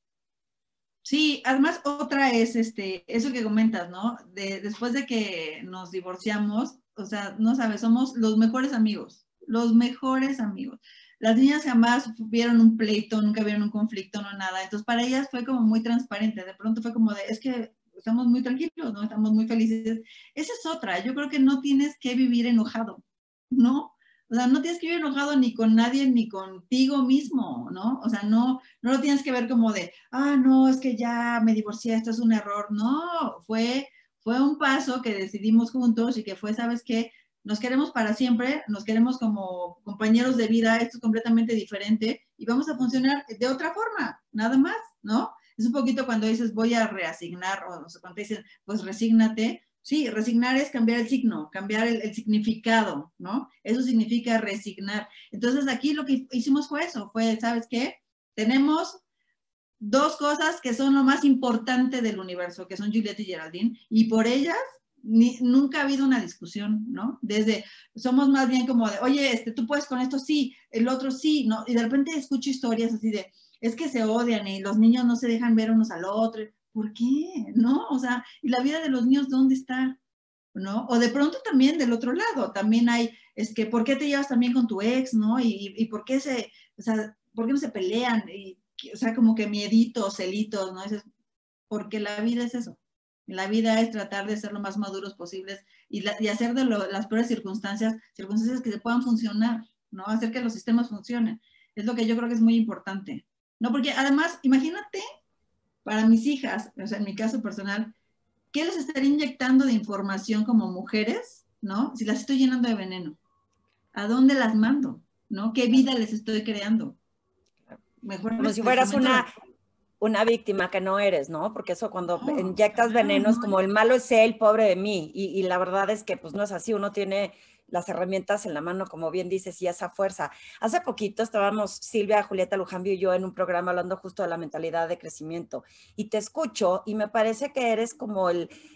Sí, además otra es eso que comentas, ¿no? Después de que nos divorciamos, o sea, no sabes, somos los mejores amigos, los mejores amigos. Las niñas jamás vieron un pleito, nunca vieron un conflicto, no nada. Entonces, para ellas fue como muy transparente. De pronto fue como de, es que estamos muy tranquilos, ¿no? Estamos muy felices. Esa es otra. Yo creo que no tienes que vivir enojado, ¿no? O sea, no tienes que vivir enojado ni con nadie, ni contigo mismo, ¿no? O sea, no lo tienes que ver como de, no, es que ya me divorcié, esto es un error. No, fue un paso que decidimos juntos y que fue, ¿sabes qué? Nos queremos para siempre, nos queremos como compañeros de vida, esto es completamente diferente y vamos a funcionar de otra forma, nada más, ¿no? Es un poquito cuando dices voy a reasignar, o no sé, cuando te dicen pues resígnate. Sí, resignar es cambiar el signo, cambiar el significado, ¿no? Eso significa resignar. Entonces aquí lo que hicimos fue eso, ¿sabes qué? Tenemos dos cosas que son lo más importante del universo, que son Juliette y Geraldine, y por ellas nunca ha habido una discusión, ¿no? Somos más bien como de, oye, tú puedes con esto, sí, el otro sí, ¿no? Y de repente escucho historias así de, es que se odian y los niños no se dejan ver unos al otro. ¿Por qué? ¿No? O sea, ¿y la vida de los niños dónde está? ¿No? O de pronto también del otro lado, también hay, ¿por qué te llevas también con tu ex, ¿no? Y ¿por qué ¿por qué no se pelean? O sea, como que mieditos, celitos, ¿no? Porque la vida es eso. La vida es tratar de ser lo más maduros posibles y hacer de las peores circunstancias que se puedan funcionar, ¿no? Hacer que los sistemas funcionen. Es lo que yo creo que es muy importante, ¿no? Porque además, imagínate, para mis hijas, o sea, en mi caso personal, ¿qué les estaría inyectando de información como mujeres, ¿no? Si las estoy llenando de veneno. ¿A dónde las mando? ¿No? ¿Qué vida les estoy creando? Mejor como si fueras una víctima que no eres, ¿no? Porque eso cuando inyectas veneno es como el malo es él, pobre de mí. Y la verdad es que pues no es así, uno tiene las herramientas en la mano, como bien dices, y esa fuerza. Hace poquito estábamos Silvia, Julieta Lujambio y yo en un programa hablando justo de la mentalidad de crecimiento. Y te escucho y me parece que eres como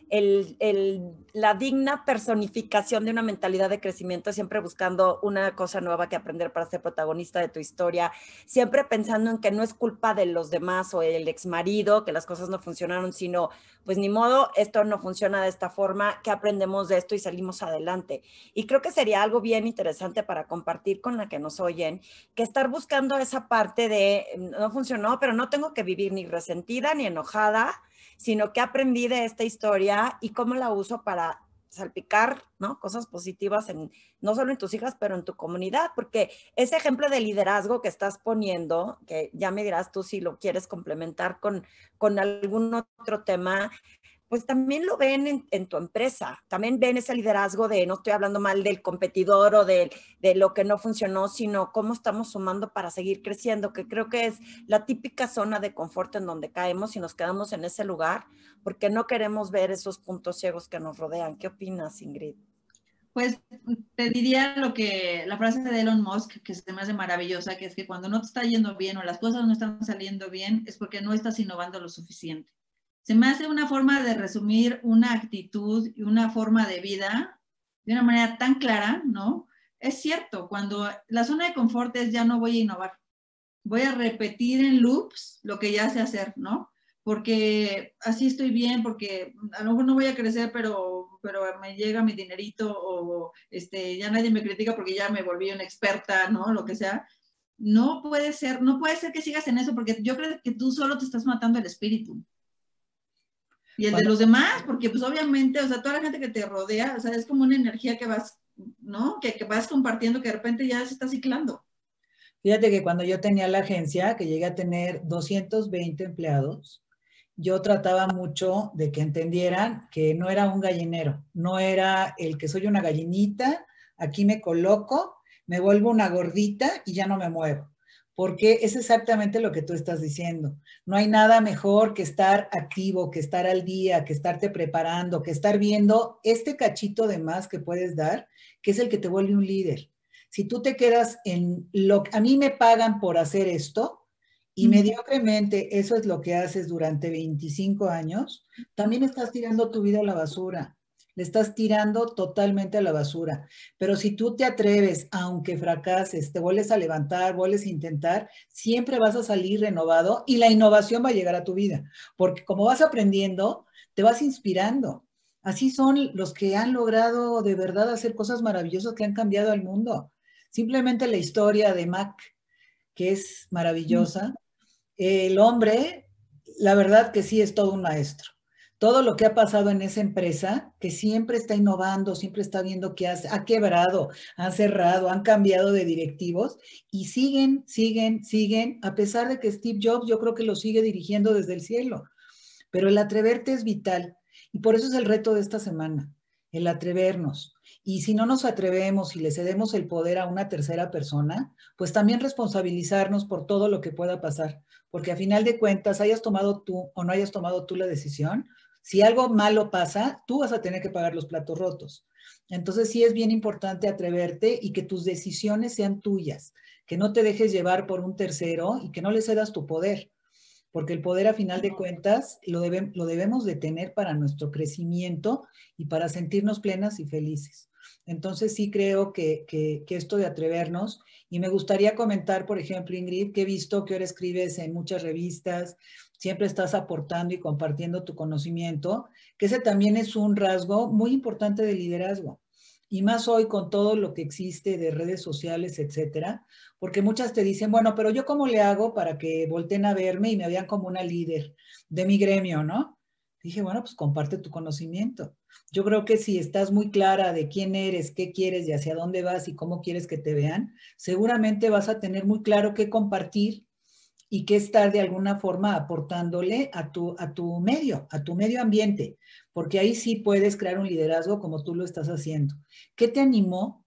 la digna personificación de una mentalidad de crecimiento, siempre buscando una cosa nueva que aprender para ser protagonista de tu historia, siempre pensando en que no es culpa de los demás o el exmarido, que las cosas no funcionaron, sino pues ni modo, esto no funciona de esta forma, ¿qué aprendemos de esto y salimos adelante? Y creo que sería algo bien interesante para compartir con la que nos oyen, que estar buscando esa parte de no funcionó, pero no tengo que vivir ni resentida ni enojada, sino que aprendí de esta historia y cómo la uso para salpicar, ¿no? Cosas positivas no solo en tus hijas, pero en tu comunidad, porque ese ejemplo de liderazgo que estás poniendo, que ya me dirás tú si lo quieres complementar con algún otro tema, pues también lo ven en tu empresa, también ven ese liderazgo de, no estoy hablando mal del competidor o de lo que no funcionó, sino cómo estamos sumando para seguir creciendo, que creo que es la típica zona de confort en donde caemos y nos quedamos en ese lugar porque no queremos ver esos puntos ciegos que nos rodean. ¿Qué opinas, Ingrid? Pues te diría la frase de Elon Musk, que se me hace maravillosa, que es que cuando no te está yendo bien o las cosas no están saliendo bien, es porque no estás innovando lo suficiente. Se me hace una forma de resumir una actitud y una forma de vida de una manera tan clara, ¿no? Es cierto, cuando la zona de confort es ya no voy a innovar, voy a repetir en loops lo que ya sé hacer, ¿no? Porque así estoy bien, porque a lo mejor no voy a crecer, pero me llega mi dinerito o ya nadie me critica porque ya me volví una experta, ¿no? Lo que sea. No puede ser que sigas en eso porque yo creo que tú solo te estás matando el espíritu. Y el de los demás, porque pues obviamente, o sea, toda la gente que te rodea, o sea, es como una energía que vas, ¿no? Que vas compartiendo, que de repente ya se está ciclando. Fíjate que cuando yo tenía la agencia, que llegué a tener 220 empleados, yo trataba mucho de que entendieran que no era un gallinero, no era el que soy una gallinita, aquí me coloco, me vuelvo una gordita y ya no me muevo. Porque es exactamente lo que tú estás diciendo. No hay nada mejor que estar activo, que estar al día, que estarte preparando, que estar viendo este cachito de más que puedes dar, que es el que te vuelve un líder. Si tú te quedas en lo que a mí me pagan por hacer esto y mediocremente eso es lo que haces durante 25 años, también estás tirando tu vida a la basura. Le estás tirando totalmente a la basura. Pero si tú te atreves, aunque fracases, te vuelves a levantar, vuelves a intentar, siempre vas a salir renovado y la innovación va a llegar a tu vida. Porque como vas aprendiendo, te vas inspirando. Así son los que han logrado de verdad hacer cosas maravillosas que han cambiado al mundo. Simplemente la historia de Mac, que es maravillosa. El hombre, la verdad que sí es todo un maestro. Todo lo que ha pasado en esa empresa, que siempre está innovando, siempre está viendo qué hace, ha quebrado, han cerrado, han cambiado de directivos y siguen, a pesar de que Steve Jobs yo creo que lo sigue dirigiendo desde el cielo. Pero el atreverte es vital y por eso es el reto de esta semana, el atrevernos. Y si no nos atrevemos y le cedemos el poder a una tercera persona, pues también responsabilizarnos por todo lo que pueda pasar. Porque a final de cuentas, hayas tomado tú o no hayas tomado tú la decisión, si algo malo pasa, tú vas a tener que pagar los platos rotos. Entonces sí es bien importante atreverte y que tus decisiones sean tuyas, que no te dejes llevar por un tercero y que no le cedas tu poder. Porque el poder a final de cuentas lo debemos de tener para nuestro crecimiento y para sentirnos plenas y felices. Entonces sí creo que esto de atrevernos, y me gustaría comentar, por ejemplo, Ingrid, que he visto que ahora escribes en muchas revistas, siempre estás aportando y compartiendo tu conocimiento, que ese también es un rasgo muy importante de liderazgo. Y más hoy con todo lo que existe de redes sociales, etcétera, porque muchas te dicen, bueno, pero yo cómo le hago para que volteen a verme y me vean como una líder de mi gremio, ¿no? Dije, bueno, pues comparte tu conocimiento. Yo creo que si estás muy clara de quién eres, qué quieres y hacia dónde vas y cómo quieres que te vean, seguramente vas a tener muy claro qué compartir y qué estar de alguna forma aportándole a tu medio ambiente, porque ahí sí puedes crear un liderazgo como tú lo estás haciendo. ¿Qué te animó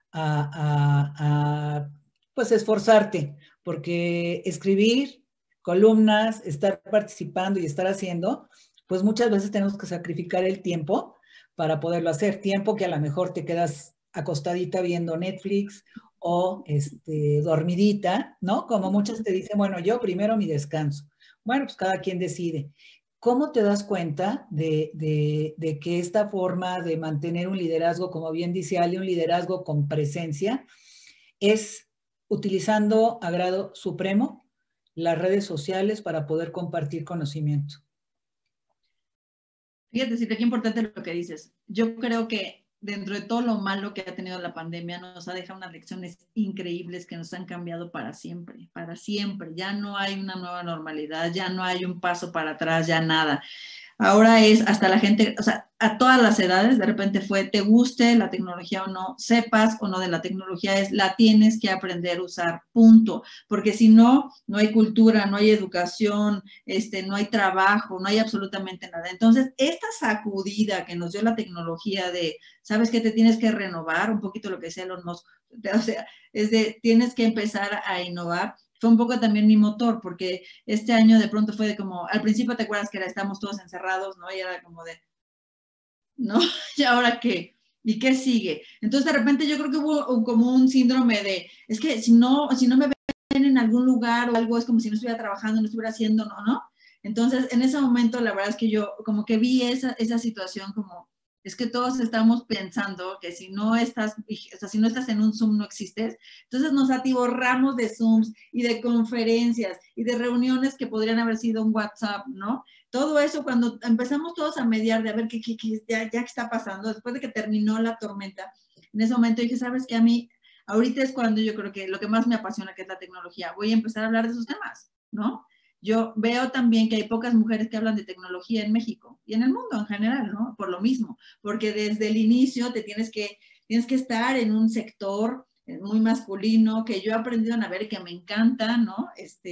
a pues esforzarte? Porque escribir columnas, estar participando y estar haciendo, pues muchas veces tenemos que sacrificar el tiempo para poderlo hacer. Tiempo que a lo mejor te quedas acostadita viendo Netflix o dormidita, ¿no? Como muchas te dicen, bueno, yo primero mi descanso. Bueno, pues cada quien decide. ¿Cómo te das cuenta de que esta forma de mantener un liderazgo, como bien dice Ale, un liderazgo con presencia, es utilizando a grado supremo las redes sociales para poder compartir conocimiento? Fíjate, sí, qué importante lo que dices. Yo creo que dentro de todo lo malo que ha tenido la pandemia, nos ha dejado unas lecciones increíbles que nos han cambiado para siempre, para siempre. Ya no hay una nueva normalidad, ya no hay un paso para atrás, ya nada. Ahora es hasta la gente, o sea, a todas las edades, de repente fue, te guste la tecnología o no, sepas o no de la tecnología, es la tienes que aprender a usar, punto. Porque si no, no hay cultura, no hay educación, no hay trabajo, no hay absolutamente nada. Entonces, esta sacudida que nos dio la tecnología de, ¿sabes qué? Te tienes que renovar, un poquito lo que decía Elon Musk, o sea, es de, tienes que empezar a innovar. Fue un poco también mi motor, porque este año de pronto fue de como, al principio te acuerdas que estamos todos encerrados, ¿no? Y era como de, ¿no? ¿Y ahora qué? ¿Y qué sigue? Entonces de repente yo creo que hubo como un síndrome de, es que si no me ven en algún lugar o algo, es como si no estuviera trabajando, no estuviera haciendo, ¿no? Entonces en ese momento la verdad es que yo como que vi esa situación como, es que todos estamos pensando que si no estás en un Zoom no existes. Entonces nos atiborramos de Zooms y de conferencias y de reuniones que podrían haber sido un WhatsApp, ¿no? Todo eso cuando empezamos todos a mediar de a ver qué ya está pasando, después de que terminó la tormenta, en ese momento dije, ¿sabes qué? A mí, ahorita es cuando yo creo que lo que más me apasiona, que es la tecnología, voy a empezar a hablar de esos temas, ¿no? yo veo también que hay pocas mujeres que hablan de tecnología en México y en el mundo en general, ¿no? Por lo mismo, porque desde el inicio te tienes que estar en un sector muy masculino, que yo he aprendido a ver y que me encanta, ¿no?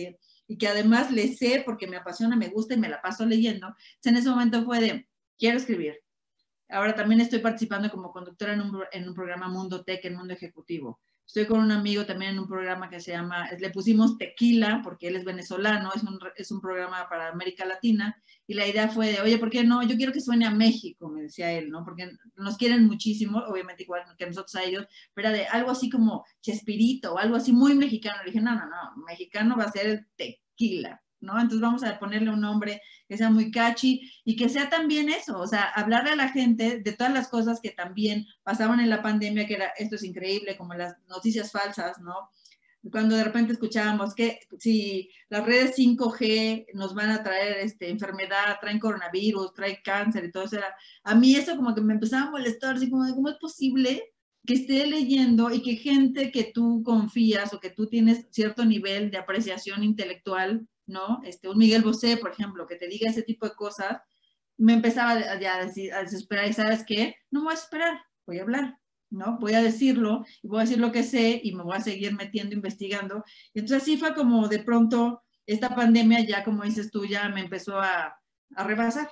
Y que además le sé porque me apasiona, me gusta y me la paso leyendo. Entonces, en ese momento fue de, quiero escribir. Ahora también estoy participando como conductora en un programa Mundo Tech, en Mundo Ejecutivo. Estoy con un amigo también en un programa que se llama, le pusimos Tequila, porque él es venezolano, es un programa para América Latina, y la idea fue de, oye, ¿por qué no? Yo quiero que suene a México, me decía él, ¿no? Porque nos quieren muchísimo, obviamente igual que nosotros a ellos, pero de algo así como Chespirito, o algo así muy mexicano. Le dije, no, mexicano va a ser el Tequila, ¿no? Entonces vamos a ponerle un nombre que sea muy catchy y que sea también eso, o sea, hablarle a la gente de todas las cosas que también pasaban en la pandemia, que era, esto es increíble, como las noticias falsas, ¿no? Cuando de repente escuchábamos que si las redes 5G nos van a traer enfermedad, traen coronavirus, traen cáncer y todo eso, a mí eso como que me empezaba a molestar, así como de cómo es posible que esté leyendo y que gente que tú confías o que tú tienes cierto nivel de apreciación intelectual, ¿no? Un Miguel Bosé, por ejemplo, que te diga ese tipo de cosas, me empezaba ya a desesperar, y ¿sabes qué? No me voy a esperar, voy a hablar, ¿no? Voy a decirlo, y voy a decir lo que sé, y me voy a seguir metiendo, investigando. Y entonces así fue como de pronto esta pandemia ya, como dices tú, ya me empezó a rebasar,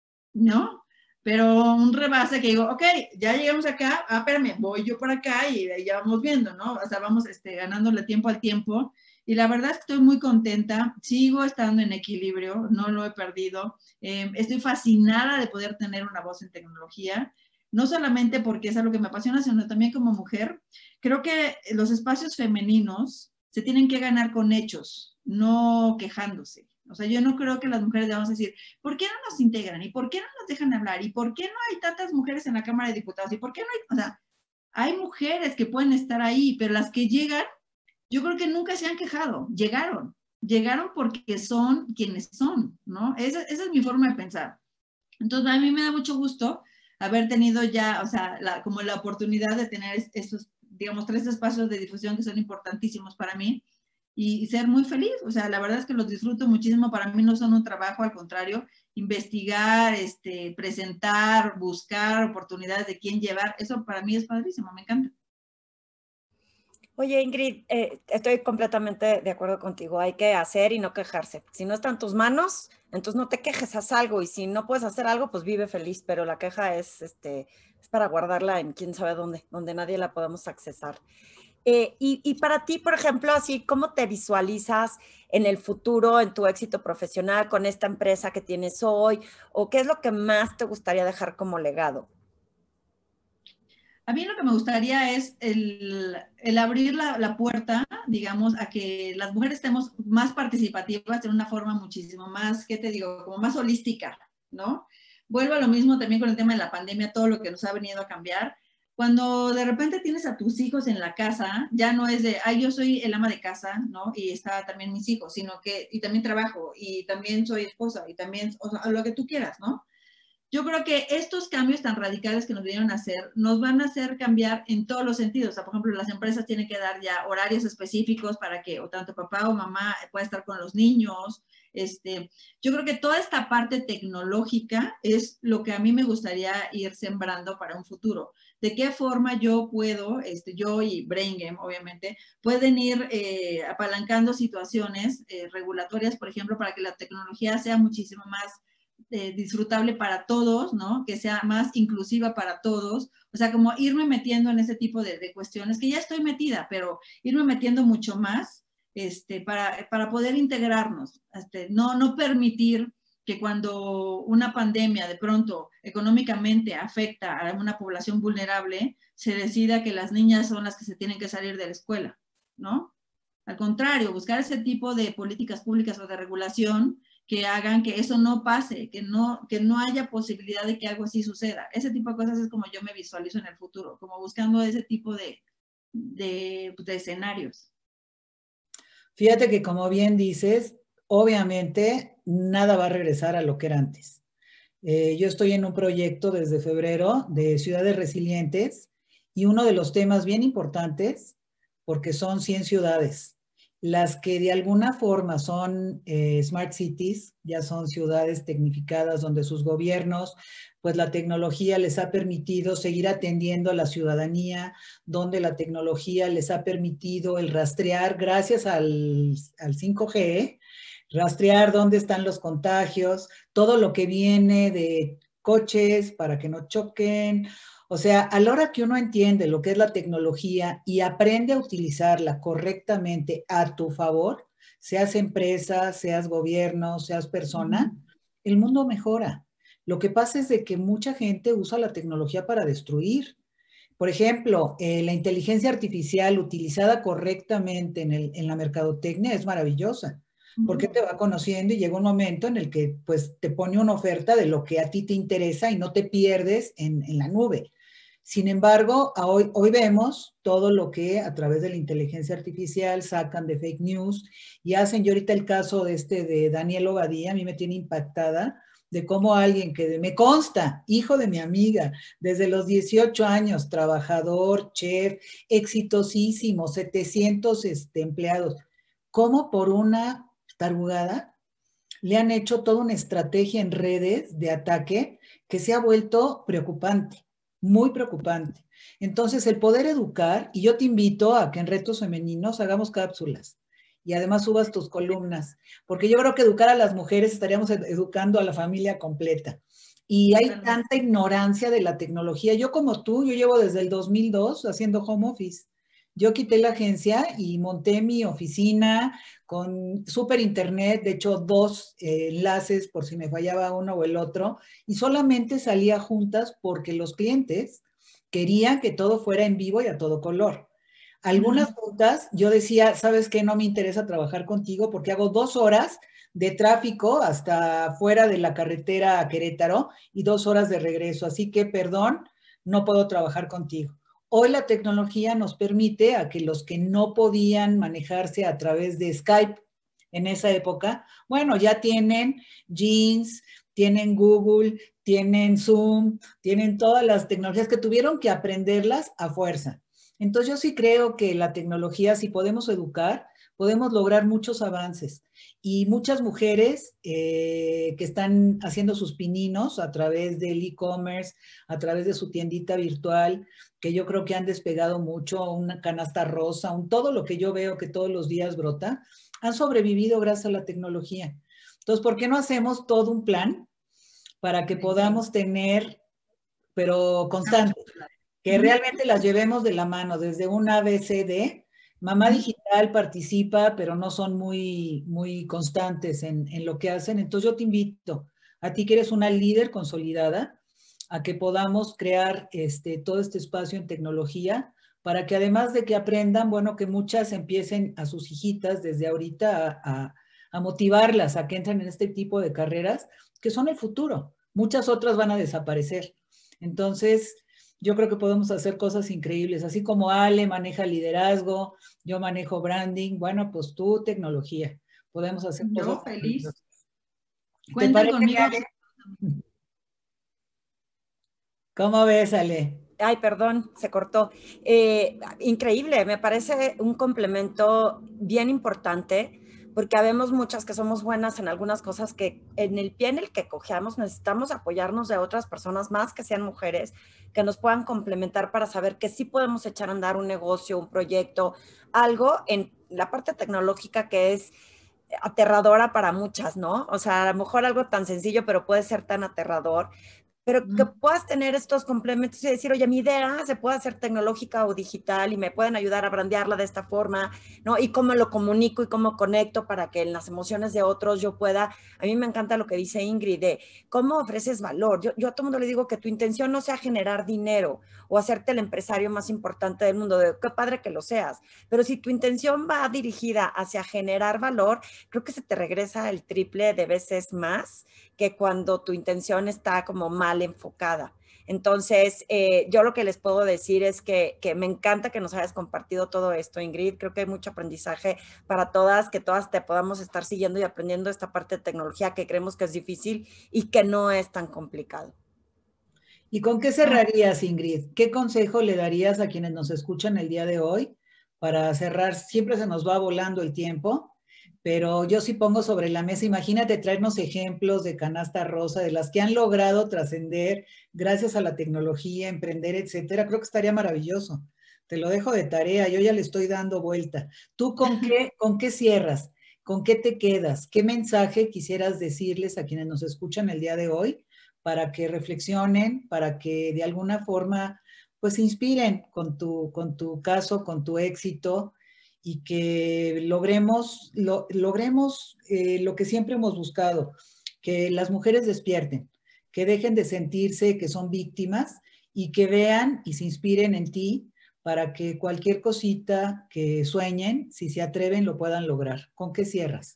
¿no? Pero un rebase que digo, ok, ya llegamos acá, espérame, voy yo por acá y ya vamos viendo, ¿no? O sea, vamos ganándole tiempo al tiempo. Y la verdad es que estoy muy contenta, sigo estando en equilibrio, no lo he perdido. Estoy fascinada de poder tener una voz en tecnología, no solamente porque es algo que me apasiona, sino también como mujer. Creo que los espacios femeninos se tienen que ganar con hechos, no quejándose. O sea, yo no creo que las mujeres debamos decir, ¿por qué no nos integran? ¿Y por qué no nos dejan hablar? ¿Y por qué no hay tantas mujeres en la Cámara de Diputados? ¿Y por qué no hay? O sea, hay mujeres que pueden estar ahí, pero las que llegan, yo creo que nunca se han quejado. Llegaron porque son quienes son, ¿no? Esa es mi forma de pensar. Entonces, a mí me da mucho gusto haber tenido ya, o sea, como la oportunidad de tener estos, digamos, 3 espacios de difusión que son importantísimos para mí. Y ser muy feliz, o sea, la verdad es que los disfruto muchísimo, para mí no son un trabajo, al contrario, investigar, presentar, buscar oportunidades de quién llevar, eso para mí es padrísimo, me encanta. Oye, Ingrid, estoy completamente de acuerdo contigo, hay que hacer y no quejarse. Si no está en tus manos, entonces no te quejes, haz algo, y si no puedes hacer algo, pues vive feliz, pero la queja es para guardarla en quién sabe dónde, donde nadie la podamos accesar. Y para ti, por ejemplo, así, ¿cómo te visualizas en el futuro, en tu éxito profesional con esta empresa que tienes hoy? ¿O qué es lo que más te gustaría dejar como legado? A mí lo que me gustaría es el abrir la puerta, digamos, a que las mujeres estemos más participativas de una forma muchísimo más, ¿qué te digo? Como más holística, ¿no? Vuelvo a lo mismo también con el tema de la pandemia, todo lo que nos ha venido a cambiar. Cuando de repente tienes a tus hijos en la casa, ya no es de, ay, yo soy el ama de casa, ¿no? Y está también mis hijos, sino que, y también trabajo, y también soy esposa, y también, o sea, lo que tú quieras, ¿no? Yo creo que estos cambios tan radicales que nos vinieron a hacer, nos van a hacer cambiar en todos los sentidos. O sea, por ejemplo, las empresas tienen que dar ya horarios específicos para que o tanto papá o mamá pueda estar con los niños. Yo creo que toda esta parte tecnológica es lo que a mí me gustaría ir sembrando para un futuro. ¿De qué forma yo puedo, yo y BrainGame, obviamente, pueden ir apalancando situaciones regulatorias, por ejemplo, para que la tecnología sea muchísimo más disfrutable para todos, ¿no? Que sea más inclusiva para todos. O sea, como irme metiendo en ese tipo de cuestiones, que ya estoy metida, pero irme metiendo mucho más para poder integrarnos. No permitir que cuando una pandemia de pronto económicamente afecta a una población vulnerable, se decida que las niñas son las que se tienen que salir de la escuela, ¿no? Al contrario, buscar ese tipo de políticas públicas o de regulación que hagan que eso no pase, que no haya posibilidad de que algo así suceda. Ese tipo de cosas es como yo me visualizo en el futuro, como buscando ese tipo de escenarios. Fíjate que como bien dices, obviamente nada va a regresar a lo que era antes. Yo estoy en un proyecto desde febrero de ciudades resilientes y uno de los temas bien importantes, porque son 100 ciudades, las que de alguna forma son smart cities, ya son ciudades tecnificadas donde sus gobiernos, pues la tecnología les ha permitido seguir atendiendo a la ciudadanía, donde la tecnología les ha permitido el rastrear, gracias al 5G, rastrear dónde están los contagios, todo lo que viene de coches para que no choquen. O sea, a la hora que uno entiende lo que es la tecnología y aprende a utilizarla correctamente a tu favor, seas empresa, seas gobierno, seas persona, el mundo mejora. Lo que pasa es de que mucha gente usa la tecnología para destruir. Por ejemplo, la inteligencia artificial utilizada correctamente en la mercadotecnia es maravillosa, porque te va conociendo y llega un momento en el que pues, te pone una oferta de lo que a ti te interesa y no te pierdes en la nube. Sin embargo, hoy vemos todo lo que a través de la inteligencia artificial sacan de fake news y hacen. Yo ahorita el caso de Daniel Obadía, a mí me tiene impactada de cómo alguien que me consta, hijo de mi amiga, desde los 18 años, trabajador, chef, exitosísimo, 700 empleados, cómo por una tarugada le han hecho toda una estrategia en redes de ataque que se ha vuelto preocupante. Muy preocupante. Entonces, el poder educar, y yo te invito a que en Retos Femeninos hagamos cápsulas y además subas tus columnas, porque yo creo que educar a las mujeres estaríamos educando a la familia completa. Y hay tanta ignorancia de la tecnología. Yo como tú, yo llevo desde el 2002 haciendo home office. Yo quité la agencia y monté mi oficina con súper internet, de hecho 2 enlaces por si me fallaba uno o el otro, y solamente salía juntas porque los clientes querían que todo fuera en vivo y a todo color. Algunas juntas yo decía, ¿sabes qué? No me interesa trabajar contigo porque hago 2 horas de tráfico hasta fuera de la carretera a Querétaro y 2 horas de regreso, así que perdón, no puedo trabajar contigo. Hoy la tecnología nos permite a que los que no podían manejarse a través de Skype en esa época, bueno, ya tienen Jeans, tienen Google, tienen Zoom, tienen todas las tecnologías que tuvieron que aprenderlas a fuerza. Entonces yo sí creo que la tecnología, si podemos educar, podemos lograr muchos avances. Y muchas mujeres que están haciendo sus pininos a través del e-commerce, a través de su tiendita virtual, que yo creo que han despegado mucho, una canasta rosa, todo lo que yo veo que todos los días brota, han sobrevivido gracias a la tecnología. Entonces, ¿por qué no hacemos todo un plan para que podamos tener, pero constante, que realmente las llevemos de la mano desde un ABCD? Mamá Digital participa, pero no son muy constantes en lo que hacen. Entonces yo te invito, a ti que eres una líder consolidada, a que podamos crear todo este espacio en tecnología para que además de que aprendan, bueno, que muchas empiecen a sus hijitas desde ahorita a motivarlas a que entren en este tipo de carreras que son el futuro. Muchas otras van a desaparecer. Entonces, yo creo que podemos hacer cosas increíbles, así como Ale maneja liderazgo, yo manejo branding, bueno, pues tú tecnología. Podemos hacer cosas. Yo feliz. Cuentan conmigo. ¿Cómo ves, Ale? Ay, perdón, se cortó. Increíble, me parece un complemento bien importante, porque habemos muchas que somos buenas en algunas cosas que en el pie en el que cojeamos necesitamos apoyarnos de otras personas, más que sean mujeres, que nos puedan complementar para saber que sí podemos echar a andar un negocio, un proyecto, algo en la parte tecnológica que es aterradora para muchas, ¿no? O sea, a lo mejor algo tan sencillo, pero puede ser tan aterrador. Pero que puedas tener estos complementos y decir, oye, mi idea se puede hacer tecnológica o digital y me pueden ayudar a brandearla de esta forma, ¿no? Y cómo lo comunico y cómo conecto para que en las emociones de otros yo pueda. A mí me encanta lo que dice Ingrid de cómo ofreces valor. Yo a todo el mundo le digo que tu intención no sea generar dinero o hacerte el empresario más importante del mundo. Qué padre que lo seas. Pero si tu intención va dirigida hacia generar valor, creo que se te regresa el triple de veces más que cuando tu intención está como mal enfocada. Entonces, yo lo que les puedo decir es que me encanta que nos hayas compartido todo esto, Ingrid. Creo que hay mucho aprendizaje para todas, que todas te podamos estar siguiendo y aprendiendo esta parte de tecnología que creemos que es difícil y que no es tan complicado. ¿Y con qué cerrarías, Ingrid? ¿Qué consejo le darías a quienes nos escuchan el día de hoy para cerrar, siempre se nos va volando el tiempo, pero yo sí pongo sobre la mesa, imagínate traernos ejemplos de Canasta Rosa, de las que han logrado trascender gracias a la tecnología, emprender, etcétera. Creo que estaría maravilloso. Te lo dejo de tarea, yo ya le estoy dando vuelta. ¿Tú con qué cierras? ¿Con qué te quedas? ¿Qué mensaje quisieras decirles a quienes nos escuchan el día de hoy para que reflexionen, para que de alguna forma pues se inspiren con tu caso, con tu éxito, y que logremos lo que siempre hemos buscado, que las mujeres despierten, que dejen de sentirse que son víctimas y que vean y se inspiren en ti para que cualquier cosita que sueñen, si se atreven, lo puedan lograr. ¿Con qué cierras?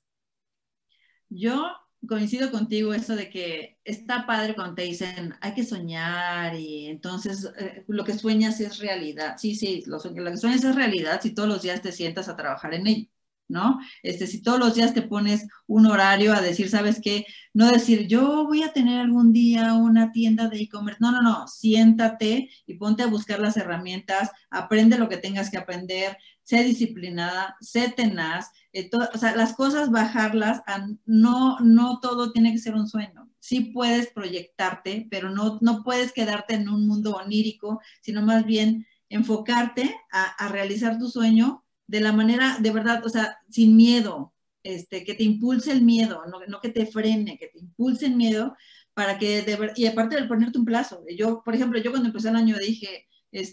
Yo coincido contigo eso de que está padre cuando te dicen hay que soñar y entonces lo que sueñas es realidad. Sí, lo que sueñas es realidad si todos los días te sientas a trabajar en ello, ¿no? Si todos los días te pones un horario a decir, ¿sabes qué? No decir, yo voy a tener algún día una tienda de e-commerce. No, siéntate y ponte a buscar las herramientas, aprende lo que tengas que aprender, sé disciplinada, sé tenaz, o sea, las cosas bajarlas, no todo tiene que ser un sueño. Sí puedes proyectarte, pero no puedes quedarte en un mundo onírico, sino más bien enfocarte a realizar tu sueño de la manera, de verdad, o sea, sin miedo, que te impulse el miedo, no que te frene, que te impulse el miedo, para que, y aparte de ponerte un plazo. Yo, por ejemplo, yo cuando empecé el año dije,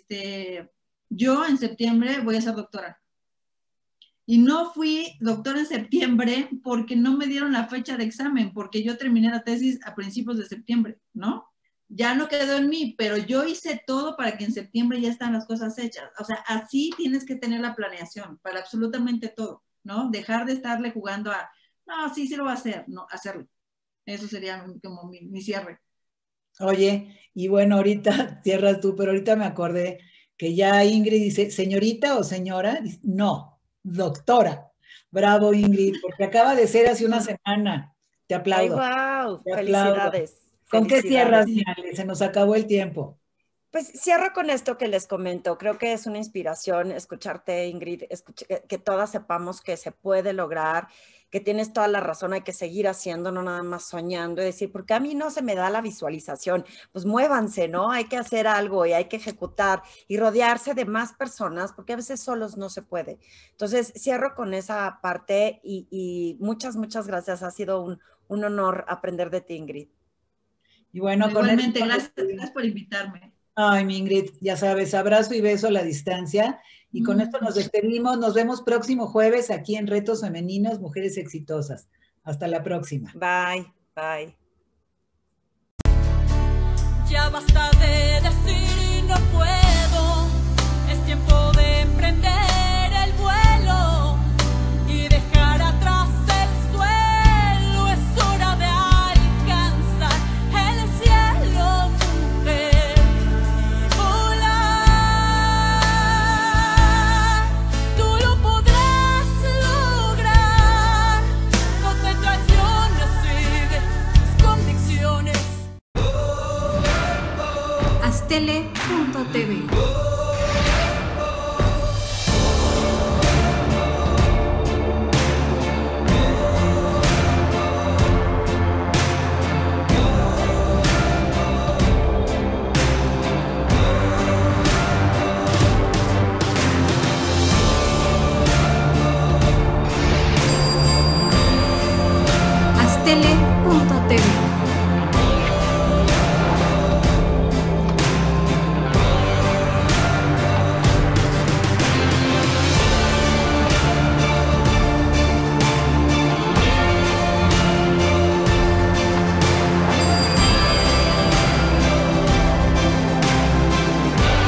yo en septiembre voy a ser doctora. Y no fui doctora en septiembre porque no me dieron la fecha de examen, porque yo terminé la tesis a principios de septiembre, ¿no? Ya no quedó en mí, pero yo hice todo para que en septiembre ya están las cosas hechas. O sea, así tienes que tener la planeación para absolutamente todo, ¿no? Dejar de estarle jugando a, no, sí lo va a hacer, no, hacerlo. Eso sería como mi cierre. Oye, y bueno, ahorita cierras tú, pero ahorita me acordé que ya Ingrid dice, ¿señorita o señora? Dice, no, doctora. Bravo, Ingrid, porque acaba de ser hace una semana. Te aplaudo. ¡Ay, wow! Te Felicidades. Aplaudo. ¿Con qué cierras, Ale? Se nos acabó el tiempo. Pues cierro con esto que les comento. Creo que es una inspiración escucharte, Ingrid, que todas sepamos que se puede lograr, que tienes toda la razón, hay que seguir haciendo, no nada más soñando y decir, porque a mí no se me da la visualización. Pues muévanse, ¿no? Hay que hacer algo y hay que ejecutar y rodearse de más personas, porque a veces solos no se puede. Entonces, cierro con esa parte y muchas gracias. Ha sido un honor aprender de ti, Ingrid. Y bueno, igualmente, gracias por invitarme. Ay, mi Ingrid, ya sabes, abrazo y beso a la distancia. Y con esto nos despedimos. Nos vemos próximo jueves aquí en Retos Femeninos, Mujeres Exitosas. Hasta la próxima. Bye, bye. Ya basta de decir no puedo. Es tiempo de emprender el vuelo y dejar atrás el suelo. Es hora de alcanzar el cielo, mujer, y volar. Tú lo podrás lograr. No te traiciones, sigue tus convicciones. Astele.tv. Astele.tv.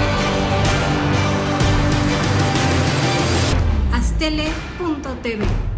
Astele.tv.